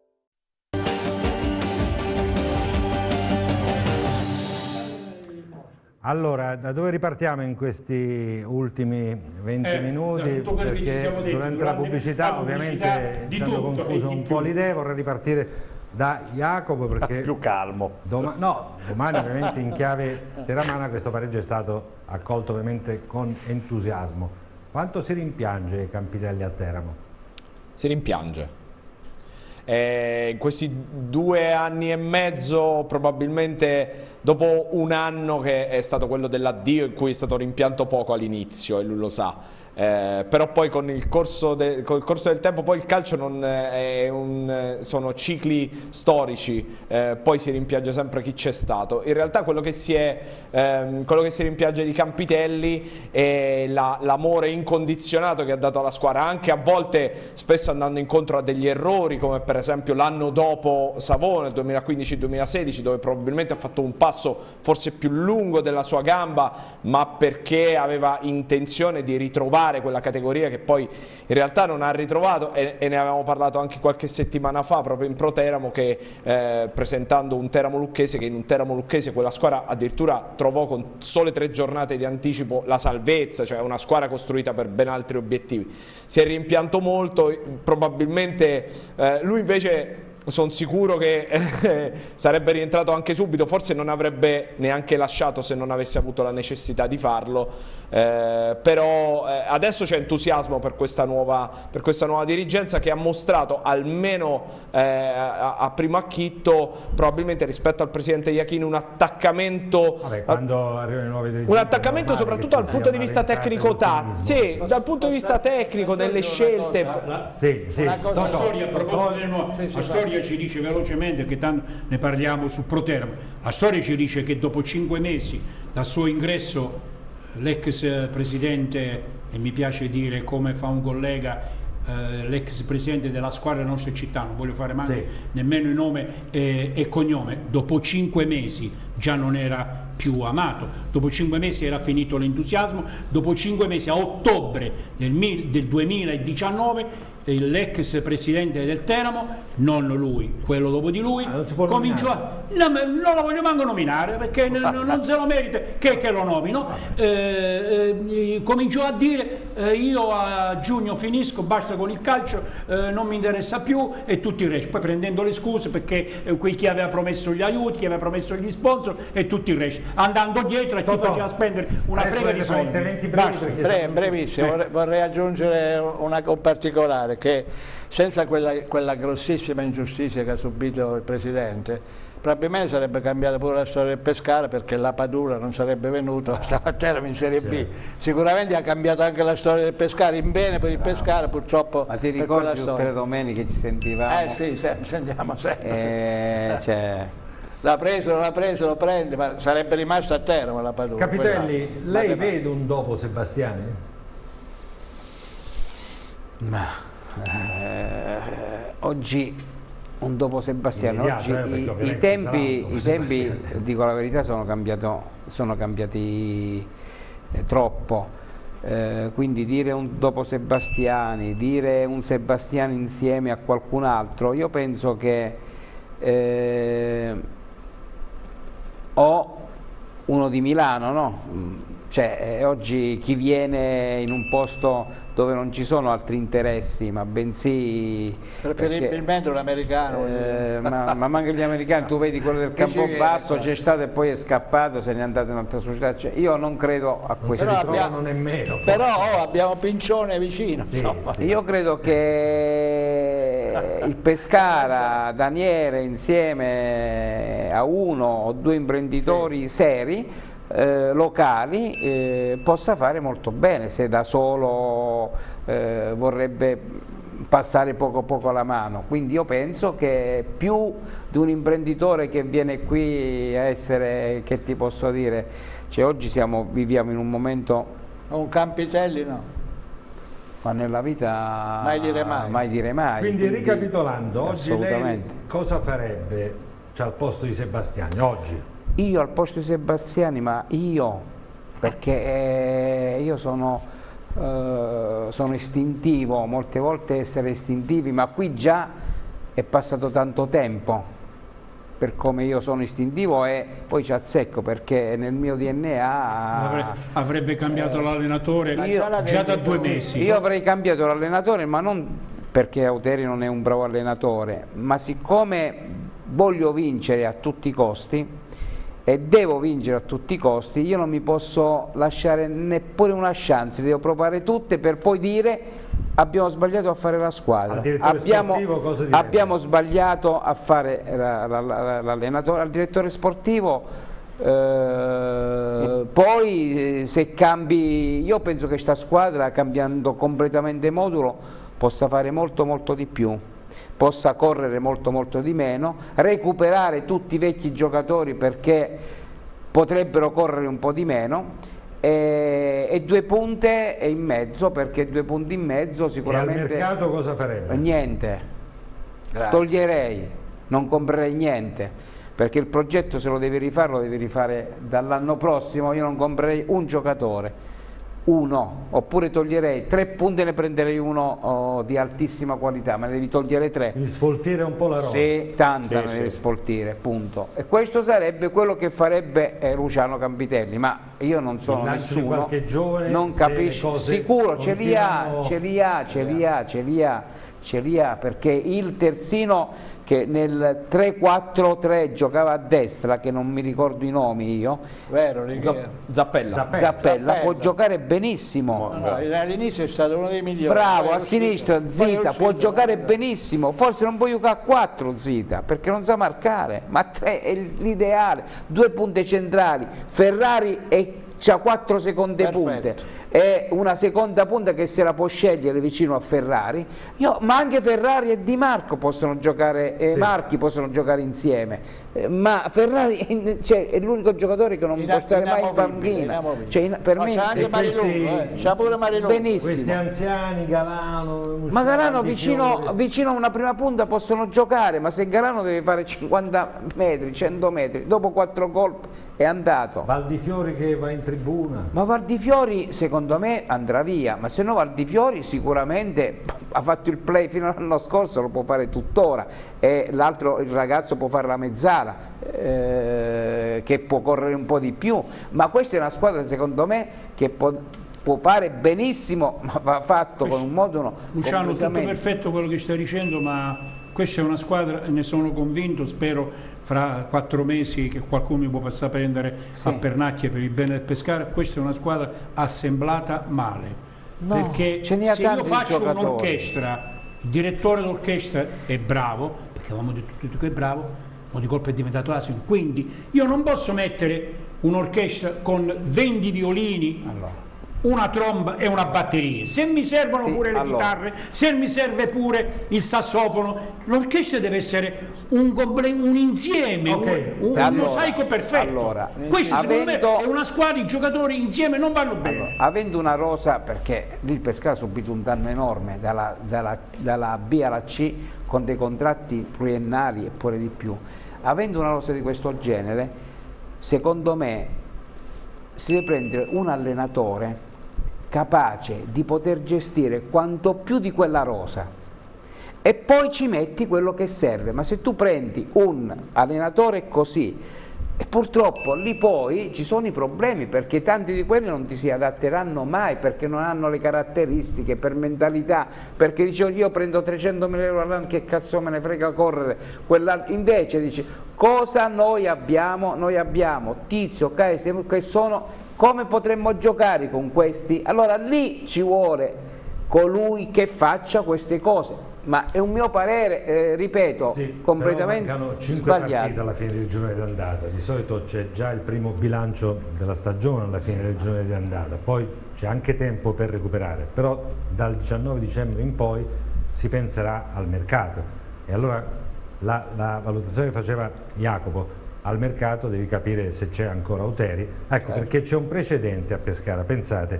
Allora, da dove ripartiamo in questi ultimi 20 minuti? Perché durante la pubblicità ovviamente ci hanno confuso un po' le idee, vorrei ripartire da Jacopo perché più calmo. Domani ovviamente in chiave teramana questo pareggio è stato accolto ovviamente con entusiasmo. Quanto si rimpiange Campitelli a Teramo? Si rimpiange. In questi 2 anni e mezzo, probabilmente dopo un anno che è stato quello dell'addio, in cui è stato rimpianto poco all'inizio e lui lo sa. Però poi con il corso del tempo poi il calcio non è sono cicli storici, poi si rimpiange sempre chi c'è stato. In realtà quello che si rimpiange di Campitelli è l'amore incondizionato che ha dato alla squadra, anche a volte spesso andando incontro a degli errori, come per esempio l'anno dopo Savona, il 2015-2016, dove probabilmente ha fatto un passo forse più lungo della sua gamba, ma perché aveva intenzione di ritrovare quella categoria che poi in realtà non ha ritrovato, e ne avevamo parlato anche qualche settimana fa proprio in Pro Teramo, che presentando un Teramo Lucchese, che in un Teramo Lucchese quella squadra addirittura trovò con sole 3 giornate di anticipo la salvezza, cioè una squadra costruita per ben altri obiettivi. Si è rimpianto molto, probabilmente lui invece sono sicuro che sarebbe rientrato anche subito, forse non avrebbe neanche lasciato se non avesse avuto la necessità di farlo, però adesso c'è entusiasmo per questa nuova dirigenza, che ha mostrato almeno a primo acchitto, probabilmente rispetto al presidente Iachini, un attaccamento, quando arrivano i nuovi dirigenti, un attaccamento soprattutto dal punto di vista tecnico, dal punto di vista tecnico delle scelte. La storia, a proposito delle nuove, la storia ci dice velocemente, che tanto ne parliamo su Pro Teramo, la storia ci dice che dopo 5 mesi dal suo ingresso l'ex presidente, e mi piace dire come fa un collega, l'ex presidente della squadra della nostra città, non voglio fare male nemmeno il nome e cognome, dopo 5 mesi già non era più amato. Dopo 5 mesi era finito l'entusiasmo, dopo 5 mesi, a ottobre del 2019, l'ex presidente del Teramo, non lui, quello dopo di lui, cominciò a... non lo voglio manco nominare perché non se lo merita, che lo nomino, cominciò a dire io a giugno finisco, basta con il calcio, non mi interessa più e tutti il resto, poi prendendo le scuse perché chi aveva promesso gli aiuti, chi aveva promesso gli sponsor e tutto il resto, andando dietro a chi faceva spendere una frega di soldi. Brevissimo, vorrei aggiungere un particolare, che senza quella grossissima ingiustizia che ha subito il Presidente, probabilmente sarebbe cambiata pure la storia del Pescara, perché la Padula non sarebbe venuto, stava a Teramo in Serie B. Sicuramente ha cambiato anche la storia del Pescara, in bene per il Pescara, purtroppo. Ma ti ricordi tutte le domeniche ci sentivamo? Sì, sentiamo sempre. L'ha preso, non l'ha preso, lo prende, ma sarebbe rimasto a Teramo la Padula. Capitelli, lei vede un dopo Sebastiani? Ma oggi un dopo Sebastiani, oggi i tempi, dico la verità, sono cambiati troppo, quindi dire un dopo Sebastiani, dire un Sebastiani insieme a qualcun altro, io penso che o uno di Milano, no? Cioè, oggi chi viene in un posto dove non ci sono altri interessi, ma bensì... Preferibilmente un americano. Ma manca gli americani, tu vedi quello del Campobasso, c'è stato e poi è scappato, se n'è andato in un'altra società. Cioè, io non credo a questo. Però abbiamo Pincione vicino. Sì, sì. Io credo che il Pescara, Daniele, insieme a uno o due imprenditori seri, locali, possa fare molto bene, se da solo vorrebbe passare poco poco la mano. Quindi io penso che più di un imprenditore che viene qui a essere, che ti posso dire, cioè oggi viviamo in un momento... Un Campitelli no, ma nella vita mai dire mai. Quindi ricapitolando, oggi lei cosa farebbe al posto di Sebastiani oggi? Io al posto di Sebastiani, ma perché io sono istintivo, molte volte essere istintivi, ma qui già è passato tanto tempo per come io sono istintivo e poi ci azzecco perché nel mio DNA... Avrebbe cambiato l'allenatore già da 2 mesi. Io avrei cambiato l'allenatore, ma non perché Auteri non è un bravo allenatore, ma siccome voglio vincere a tutti i costi e devo vincere a tutti i costi, io non mi posso lasciare neppure una chance, devo provare tutte per poi dire abbiamo sbagliato a fare la squadra, abbiamo sbagliato a fare l'allenatore, al direttore sportivo, poi se cambi, io penso che questa squadra cambiando completamente modulo possa fare molto di più, possa correre molto di meno, recuperare tutti i vecchi giocatori perché potrebbero correre un po' di meno e 2 punte e in mezzo, perché 2 punti in mezzo sicuramente... E al mercato cosa farebbe? Niente. Grazie. Toglierei, non comprerei niente, perché il progetto se lo devi rifare dall'anno prossimo, io non comprerei un giocatore, uno, oppure toglierei 3 punti e ne prenderei uno di altissima qualità, ma ne devi togliere 3. Quindi sfoltire un po' la roba. Sì, tanta ne devi sfoltire, punto. E questo sarebbe quello che farebbe Luciano Campitelli, ma io non sono nessuno, non capisco, sicuro ce li ha, perché il terzino che nel 3-4-3 giocava a destra, che non mi ricordo i nomi io, Zappella può giocare benissimo, all'inizio è stato uno dei migliori, bravo, a sinistra Zita può giocare benissimo, forse non può giocare a 4 Zita perché non sa marcare, ma 3 è l'ideale, 2 punte centrali, Ferrari c'ha 4 seconde punte, e una seconda punta che se la può scegliere vicino a Ferrari, ma anche Ferrari e Di Marco possono giocare, Marchi possono giocare insieme, ma Ferrari è l'unico giocatore che non può stare mai in panchina, per me c'è anche Marilù, c'è pure Marilù. Benissimo. Questi anziani, Galano, ma Galano vicino a una prima punta possono giocare, ma se Galano deve fare 50 metri, 100 metri, dopo 4 colpi è andato. Valdifiori che va in tribuna. Ma Valdifiori secondo me andrà via, ma se no Valdifiori sicuramente ha fatto il play fino all'anno scorso, lo può fare tuttora, e l'altro, il ragazzo, può fare la mezzala, che può correre un po' di più, ma questa è una squadra secondo me che può fare benissimo, ma va fatto con un modulo Luciano, tutto perfetto quello che stai dicendo, ma questa è una squadra, ne sono convinto, spero fra 4 mesi che qualcuno mi può passare a prendere a pernacchie per il bene del Pescara. Questa è una squadra assemblata male, perché se io faccio un'orchestra, il direttore d'orchestra è bravo, perché avevamo detto tutti che è bravo, ma di colpo è diventato asino, quindi io non posso mettere un'orchestra con 20 violini, una tromba e una batteria. Se mi servono pure le chitarre, se mi serve pure il sassofono, l'orchestra deve essere un insieme, un mosaico perfetto. Questo secondo me è una squadra, i giocatori insieme non vanno bene. Avendo una rosa, perché lì il Pescara ha subito un danno enorme dalla B alla C con dei contratti pluriennali e pure di più, avendo una rosa di questo genere, secondo me si deve prendere un allenatore capace di poter gestire quanto più di quella rosa e poi ci metti quello che serve. Ma se tu prendi un allenatore così, e purtroppo lì poi ci sono i problemi, perché tanti di quelli non ti si adatteranno mai, perché non hanno le caratteristiche, per mentalità, perché dice io prendo 300.000 euro all'anno, che cazzo me ne frega correre, invece dice cosa noi abbiamo? Noi abbiamo Tizio, Caio, che sono, come potremmo giocare con questi? Allora lì ci vuole colui che faccia queste cose, ma è un mio parere, ripeto, completamente mancano 5 sbagliato. partite alla fine del girone di andata, di solito c'è già il primo bilancio della stagione alla fine del girone di andata, poi c'è anche tempo per recuperare, però dal 19 dicembre in poi si penserà al mercato, e allora la valutazione che faceva Jacopo, al mercato devi capire se c'è ancora Auteri, ecco perché c'è un precedente a Pescara. Pensate,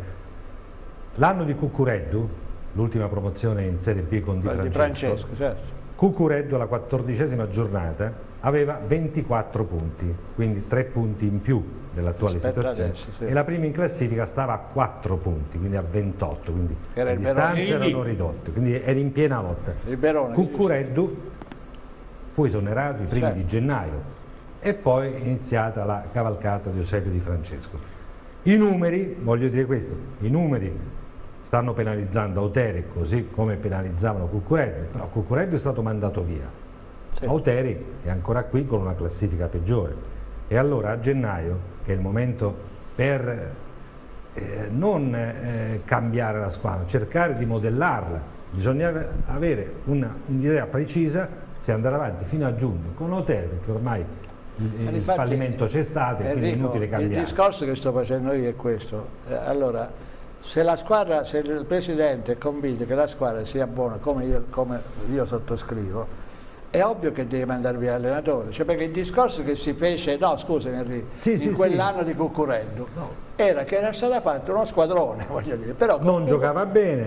l'anno di Cuccureddu, l'ultima promozione in Serie B con Di Francesco, Cuccureddu alla 14ª giornata aveva 24 punti, quindi 3 punti in più dell'attuale situazione, adesso, e la prima in classifica stava a 4 punti, quindi a 28, quindi le distanze erano ridotte, quindi era in piena lotta. Cuccureddu fu esonerato i primi di gennaio, e poi è iniziata la cavalcata di Eusebio Di Francesco. I numeri, voglio dire questo, i numeri stanno penalizzando Auteri così come penalizzavano Cuccureddu, però Cuccureddu è stato mandato via, Auteri è ancora qui con una classifica peggiore, e allora a gennaio, che è il momento per non cambiare la squadra, cercare di modellarla, bisogna avere un'idea precisa se andare avanti fino a giugno con Auteri, perché ormai il fallimento c'è stato e quindi è inutile cambiare. Il discorso che sto facendo io è questo, allora se la squadra, se il presidente è convinto che la squadra sia buona come io sottoscrivo, è ovvio che deve mandare via l'allenatore, cioè perché il discorso che si fece, no scusami Enrico, in quell'anno di Cuccureddu, era che era stato fatto uno squadrone, voglio dire, però non giocava bene,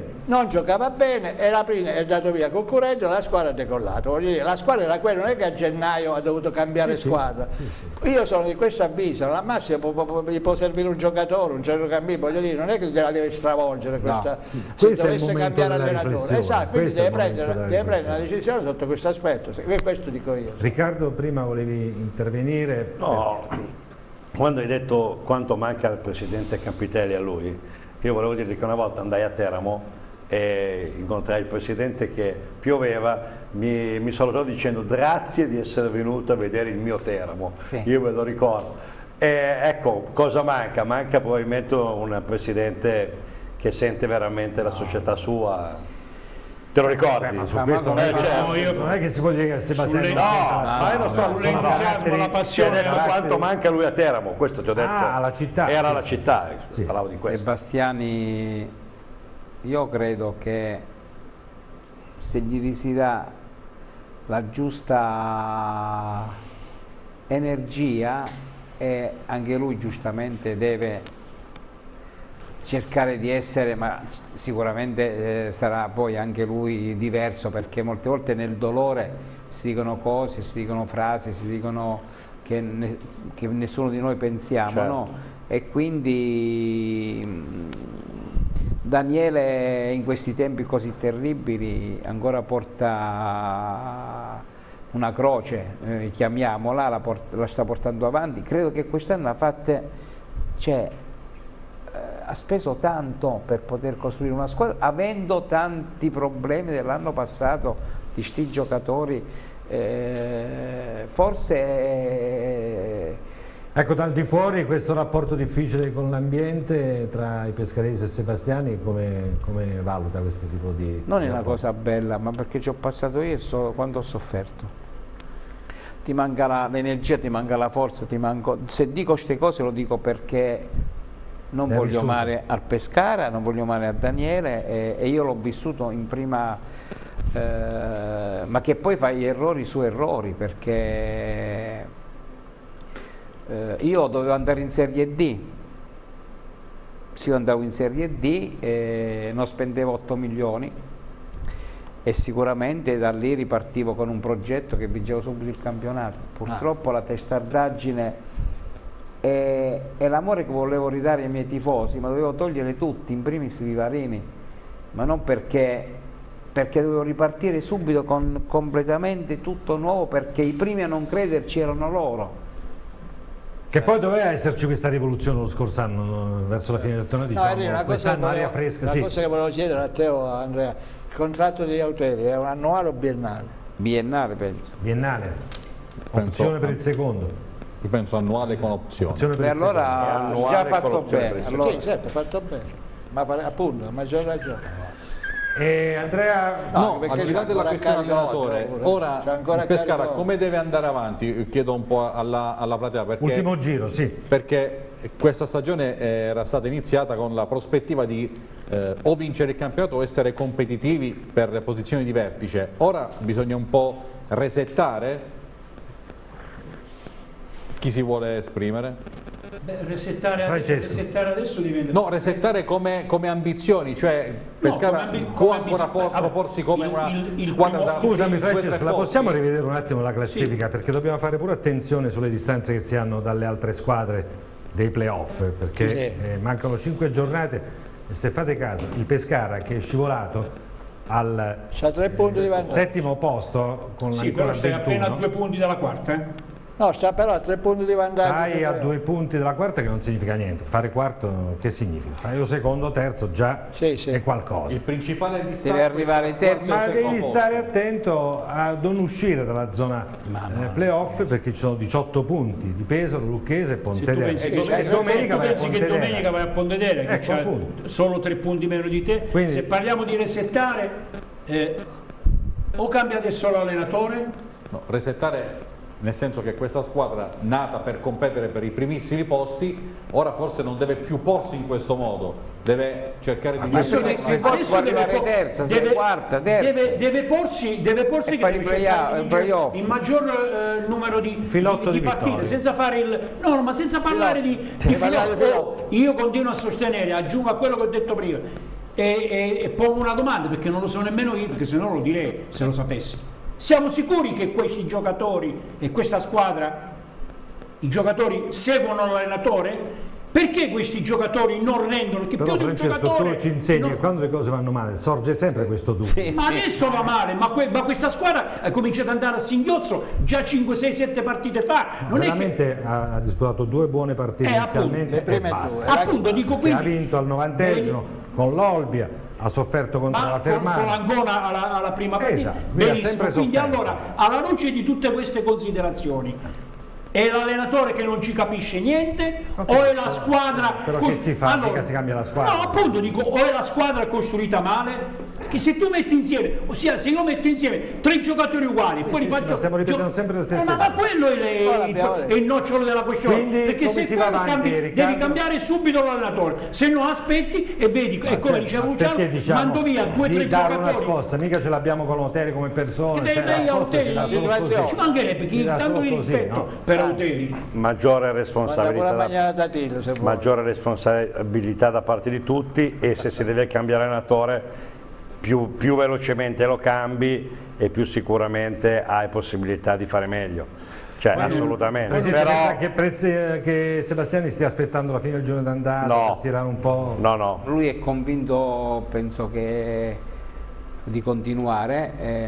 e la prima è andato via Cuccureddu e la squadra è decollata, voglio dire, la squadra era quella, non è che a gennaio ha dovuto cambiare squadra. Io sono di questo avviso, alla massima può servire un giocatore, un centrocampista, voglio dire, non è che gliela deve stravolgere questa, se dovesse cambiare allenatore, esatto, quindi deve prendere una decisione sotto questo aspetto, questo dico io. Riccardo, prima volevi intervenire? No. Quando hai detto quanto manca al presidente Campitelli a lui, io volevo dirti che una volta andai a Teramo e incontrai il presidente che pioveva, mi salutò dicendo grazie di essere venuto a vedere il mio Teramo, io ve lo ricordo. E ecco, cosa manca? Manca probabilmente un presidente che sente veramente la società sua. Te lo ricordi? Ma su questo non è che si può dire che Sebastiani la passione detto quanto manca lui a Teramo, questo ti ho detto. La città. Era la città, parlavo di questo. Sebastiani, io credo che se gli si dà la giusta energia, e anche lui giustamente deve cercare di essere, ma sicuramente sarà poi anche lui diverso, perché molte volte nel dolore si dicono cose, si dicono frasi, si dicono che nessuno di noi pensiamo, certo. No? E quindi Daniele in questi tempi così terribili ancora porta una croce, chiamiamola, la sta portando avanti. Credo che quest'anno ha speso tanto per poter costruire una squadra, avendo tanti problemi dell'anno passato di sti giocatori, forse... Ecco, dal di fuori questo rapporto difficile con l'ambiente tra i pescaresi e Sebastiani, come valuta questo tipo di... Non è una cosa bella, ma perché ci ho passato io quando ho sofferto. Ti manca l'energia, ti manca la forza, se dico queste cose lo dico perché non voglio male al Pescara, non voglio male a Daniele, e io l'ho vissuto in prima, ma che poi fai errori su errori, perché io dovevo andare in Serie D, sì, io andavo in Serie D e non spendevo 8 milioni e sicuramente da lì ripartivo con un progetto che vincevo subito il campionato. Purtroppo la testardaggine e l'amore che volevo ridare ai miei tifosi, ma dovevo togliere tutti, in primis Vivarini, ma non perché dovevo ripartire subito con completamente tutto nuovo, perché i primi a non crederci erano loro. Che poi doveva esserci questa rivoluzione lo scorso anno, verso la fine del torneo, diciamo, quest'anno aria fresca. Una cosa che volevo chiedere a te, Andrea, il contratto di Auteri è un annuale o biennale? Biennale, penso. Biennale, opzione per il secondo. Io penso annuale con opzione. E allora già fatto bene. Allora... Sì, certo, fatto bene, ma appunto, a maggior ragione. Andrea, no, al di là della questione allenatore, ora il Pescara come deve andare avanti? Chiedo un po' alla platea, perché ultimo giro, sì. Perché questa stagione era stata iniziata con la prospettiva di o vincere il campionato o essere competitivi per le posizioni di vertice. Ora bisogna un po' resettare. Chi si vuole esprimere? Beh, resettare adesso diventa... No, resettare come ambizioni, cioè Pescara può ancora proporsi come una squadra da... Scusami Francesco, la possiamo rivedere un attimo la classifica? Sì. Perché dobbiamo fare pure attenzione sulle distanze che si hanno dalle altre squadre dei playoff, perché mancano 5 giornate e se fate caso il Pescara che è scivolato al 3 punti di vantaggio. Settimo posto con sì, però stai appena a 2 punti dalla quarta, No, sta però a 3 punti di vantaggio. Stai a 2 punti dalla quarta, che non significa niente. Fare quarto che significa? Fare io secondo, terzo già è qualcosa. Il principale distacco deve arrivare in terzo. Ma devi stare attento a non uscire dalla zona playoff, perché ci sono 18 punti di Pesaro, Lucchese e Pontedera. Domenica vai a Pontedera, che c'ha solo 3 punti meno di te. Quindi, se parliamo di resettare, o cambia adesso l'allenatore? No, resettare nel senso che questa squadra nata per competere per i primissimi posti ora forse non deve più porsi in questo modo, deve cercare di arrivare terza, quarta, terza. Deve porsi che deve cercare il maggior numero di partite, senza fare ma senza parlare di filotto. Io continuo a sostenere, aggiungo a quello che ho detto prima e pongo una domanda, perché non lo so nemmeno io, perché se no lo direi se lo sapessi. Siamo sicuri che questi giocatori e questa squadra, i giocatori seguono l'allenatore? Perché questi giocatori non rendono? Che però più di un giocatore tu ci insegni che quando le cose vanno male sorge sempre questo dubbio. Ma adesso va male, ma questa squadra ha cominciato ad andare a singhiozzo già 5, 6, 7 partite fa. Non veramente è che... ha disputato 2 buone partite inizialmente e basta. Appunto, dico quindi... Ha vinto al 90esimo con l'Olbia. Ha sofferto contro la Fermana con l'Ancona alla prima partita, benissimo. Quindi allora, alla luce di tutte queste considerazioni, è l'allenatore che non ci capisce niente o è la squadra... Però che si fa? Allora, si cambia la squadra? No, appunto dico, o è la squadra costruita male, che se tu metti insieme, ossia se io metto insieme 3 giocatori uguali e poi li faccio... Stiamo ripetendo sempre le stesse ma quello è il nocciolo della questione. Quindi, perché se tu devi cambiare subito l'allenatore, se no aspetti e vedi, e come diceva Luciano, mando via 2 o 3 giocatori. Una scossa, mica ce l'abbiamo con Oteri come persone. Ci mancherebbe chi tanto di rispetto per Oteri. Maggiore responsabilità da parte di tutti, e se si deve cambiare allenatore più velocemente lo cambi e più sicuramente hai possibilità di fare meglio, cioè assolutamente. Però che Sebastiani stia aspettando la fine del giorno d'andata per tirare un po'? No, lui è convinto, penso che di continuare,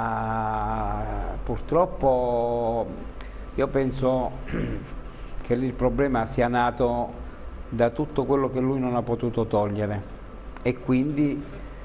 ma purtroppo io penso che il problema sia nato da tutto quello che lui non ha potuto togliere, e quindi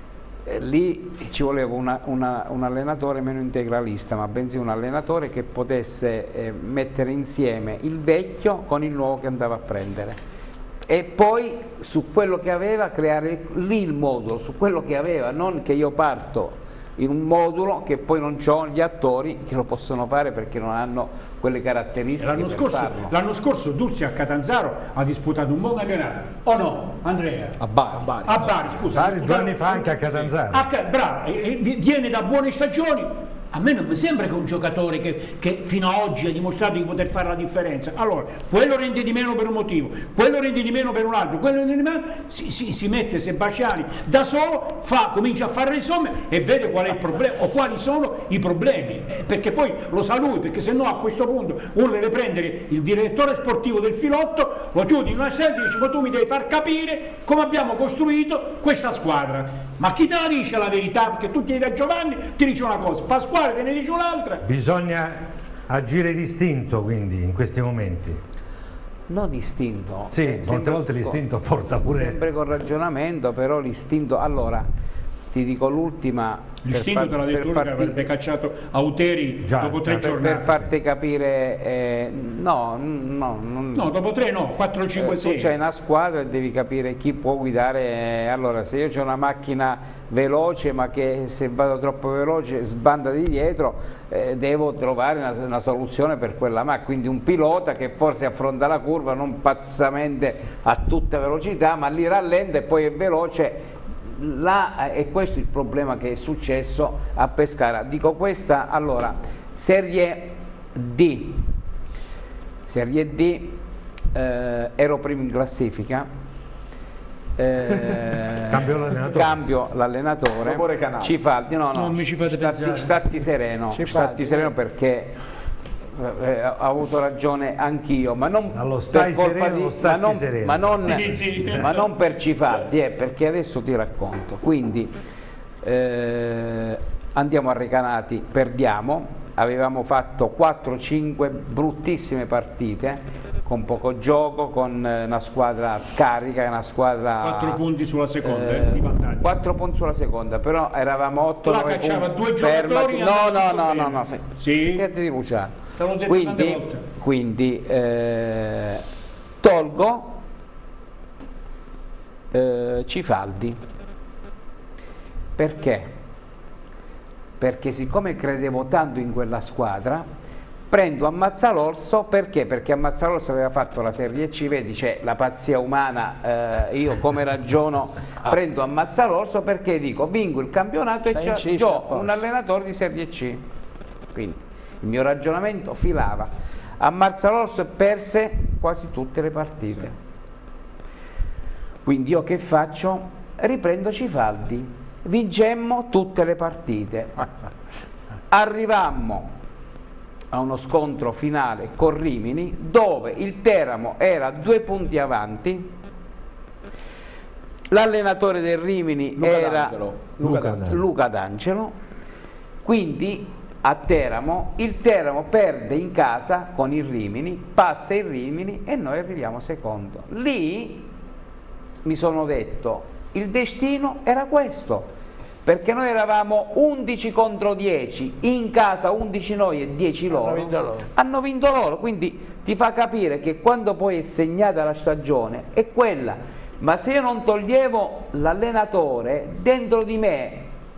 lì ci voleva un allenatore meno integralista, ma bensì un allenatore che potesse mettere insieme il vecchio con il nuovo che andava a prendere, e poi su quello che aveva creare lì il modulo, su quello che aveva, non che io parto in un modulo che poi non ho gli attori che lo possono fare perché non hanno quelle caratteristiche. L'anno scorso Dursi a Catanzaro ha disputato un buon campionato, o no Andrea? A Bari, scusa. 2 anni fa anche a Catanzaro. Bravo, viene da buone stagioni. A me non mi sembra che un giocatore che fino ad oggi ha dimostrato di poter fare la differenza. Allora, quello rende di meno per un motivo, quello rende di meno per un altro, quello rende di meno, si mette Sebastiani da solo, comincia a fare le somme e vede qual è il problema o quali sono i problemi, perché poi lo sa lui, perché se no a questo punto uno deve prendere il direttore sportivo del filotto, lo chiudi in una stanza e dice: ma tu mi devi far capire come abbiamo costruito questa squadra. Ma chi te la dice la verità? Perché tu chiedi a Giovanni, ti dice una cosa, Pasquale te ne dice un'altra. Bisogna agire distinto, quindi, in questi momenti. No, distinto. Sì, molte volte l'istinto porta pure... Sempre con ragionamento, però l'istinto... Allora, ti dico l'ultima... L'istinto te l'ha detto lui che avrebbe cacciato Auteri dopo 3 giornate. Per farti capire... no, dopo 3 no, 4, 5, 6. Tu c'hai una squadra e devi capire chi può guidare. Allora, se io ho una macchina veloce ma che se vado troppo veloce sbanda di dietro, devo trovare una soluzione per quella macchina. Quindi un pilota che forse affronta la curva non pazzamente a tutta velocità, ma li rallenta e poi è veloce. E questo è il problema che è successo a Pescara. Dico questa, allora, Serie D, ero primo in classifica, cambio l'allenatore, Cifaldi, non mi ci fate pensare. Stati sereno perché ho avuto ragione anch'io, ma non per colpa ma non per Cifaldi, perché adesso ti racconto. Quindi andiamo a Recanati, perdiamo, avevamo fatto 4-5 bruttissime partite con poco gioco, con una squadra scarica, una squadra 4 punti sulla seconda di vantaggio. 4 punti sulla seconda, però eravamo 8-9 punti. Cacciava 2 giocatori. No, sì. Che ti Luciano. Te l'ho detto tante volte. Quindi tolgo Cifaldi. Perché? Perché siccome credevo tanto in quella squadra, prendo Ammazzalorso. Perché? Perché Ammazzalorso aveva fatto la Serie C, vedi, c'è la pazzia umana, io come ragiono prendo Ammazzalorso perché dico vinco il campionato e ho un allenatore di Serie C. Quindi il mio ragionamento filava. Ammazzalorso perse quasi tutte le partite. Sì. Quindi io che faccio? Riprendo Cifaldi. Vincemmo tutte le partite. Arrivammo a uno scontro finale con Rimini dove il Teramo era 2 punti avanti, l'allenatore del Rimini era Luca D'Angelo, quindi a Teramo, il Teramo perde in casa con il Rimini, passa il Rimini e noi arriviamo secondo. Lì mi sono detto, il destino era questo, perché noi eravamo 11 contro 10, in casa 11 noi e 10 loro, hanno vinto loro, quindi ti fa capire che quando poi è segnata la stagione è quella, ma se io non toglievo l'allenatore, dentro di me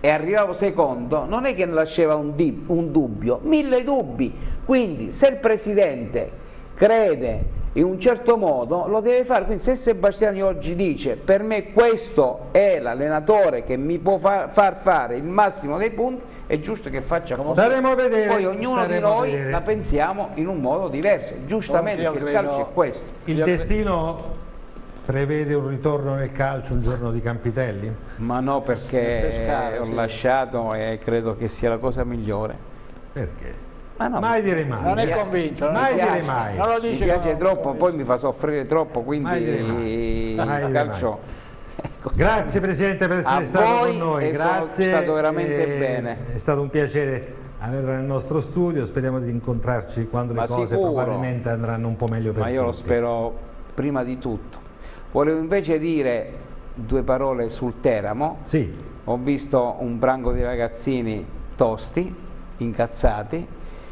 e arrivavo secondo, non è che ne lasciava un dubbio, 1000 dubbi. Quindi se il Presidente crede in un certo modo lo deve fare. Quindi se Sebastiani oggi dice per me questo è l'allenatore che mi può far fare il massimo dei punti, è giusto che faccia così. Staremo a vedere. Poi ognuno di noi la pensiamo in un modo diverso, giustamente, perché il calcio è questo. Il destino prevede un ritorno nel calcio un giorno di Campitelli? Ma no, perché ho lasciato e credo che sia la cosa migliore. Perché? Ma no, mai dire mai. Non è convinto, mai dire mai. Non lo dice, mi piace troppo, poi mi fa soffrire troppo, quindi il calcio. Grazie Presidente per essere stato con noi. Grazie, è stato veramente bene. È stato un piacere averla nel nostro studio, speriamo di incontrarci quando le cose probabilmente andranno un po' meglio per tutti. Ma io lo spero prima di tutto. Volevo invece dire due parole sul Teramo. Sì. Ho visto un branco di ragazzini tosti, incazzati,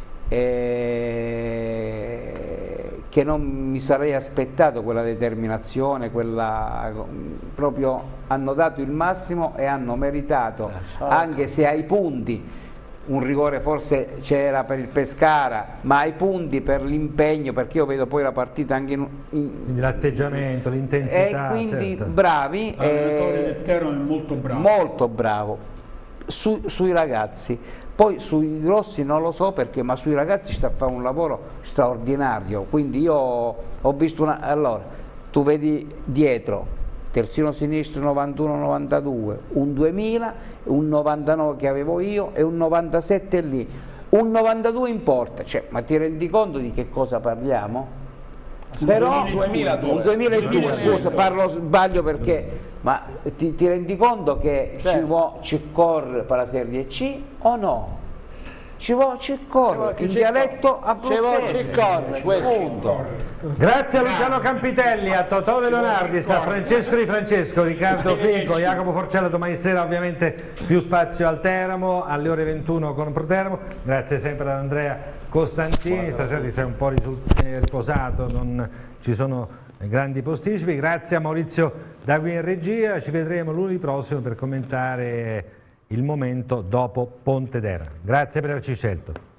che non mi sarei aspettato quella determinazione, proprio hanno dato il massimo e hanno meritato, anche se ai punti un rigore forse c'era per il Pescara, ma ai punti per l'impegno, perché io vedo poi la partita anche quindi l'atteggiamento, l'intensità, e quindi certo. Bravi, l'allenatore del Teramo è molto bravo, molto bravo sui ragazzi. Poi sui grossi non lo so perché, ma sui ragazzi sta a fare un lavoro straordinario. Quindi io ho visto allora, tu vedi dietro terzino sinistro 91-92, un 2000, un 99 che avevo io e un 97 lì, un 92 in porta, cioè, ma ti rendi conto di che cosa parliamo? Però 2002, scusa, sbaglio perché, ma ti rendi conto che ci corre per la Serie C o no? Ci corre, in dialetto abruzzese. Grazie a Luciano Campitelli, a Totò De Leonardis, a Francesco Di Francesco, Riccardo Pinco, Jacopo Forcello. Domani sera ovviamente più spazio al Teramo, alle ore 21 con Proteramo. Grazie sempre ad Andrea Costantini, stasera ti sei un po' riposato, non ci sono grandi posticipi. Grazie a Maurizio Dagui in regia, ci vedremo lunedì prossimo per commentare il momento dopo Pontedera. Grazie per averci scelto.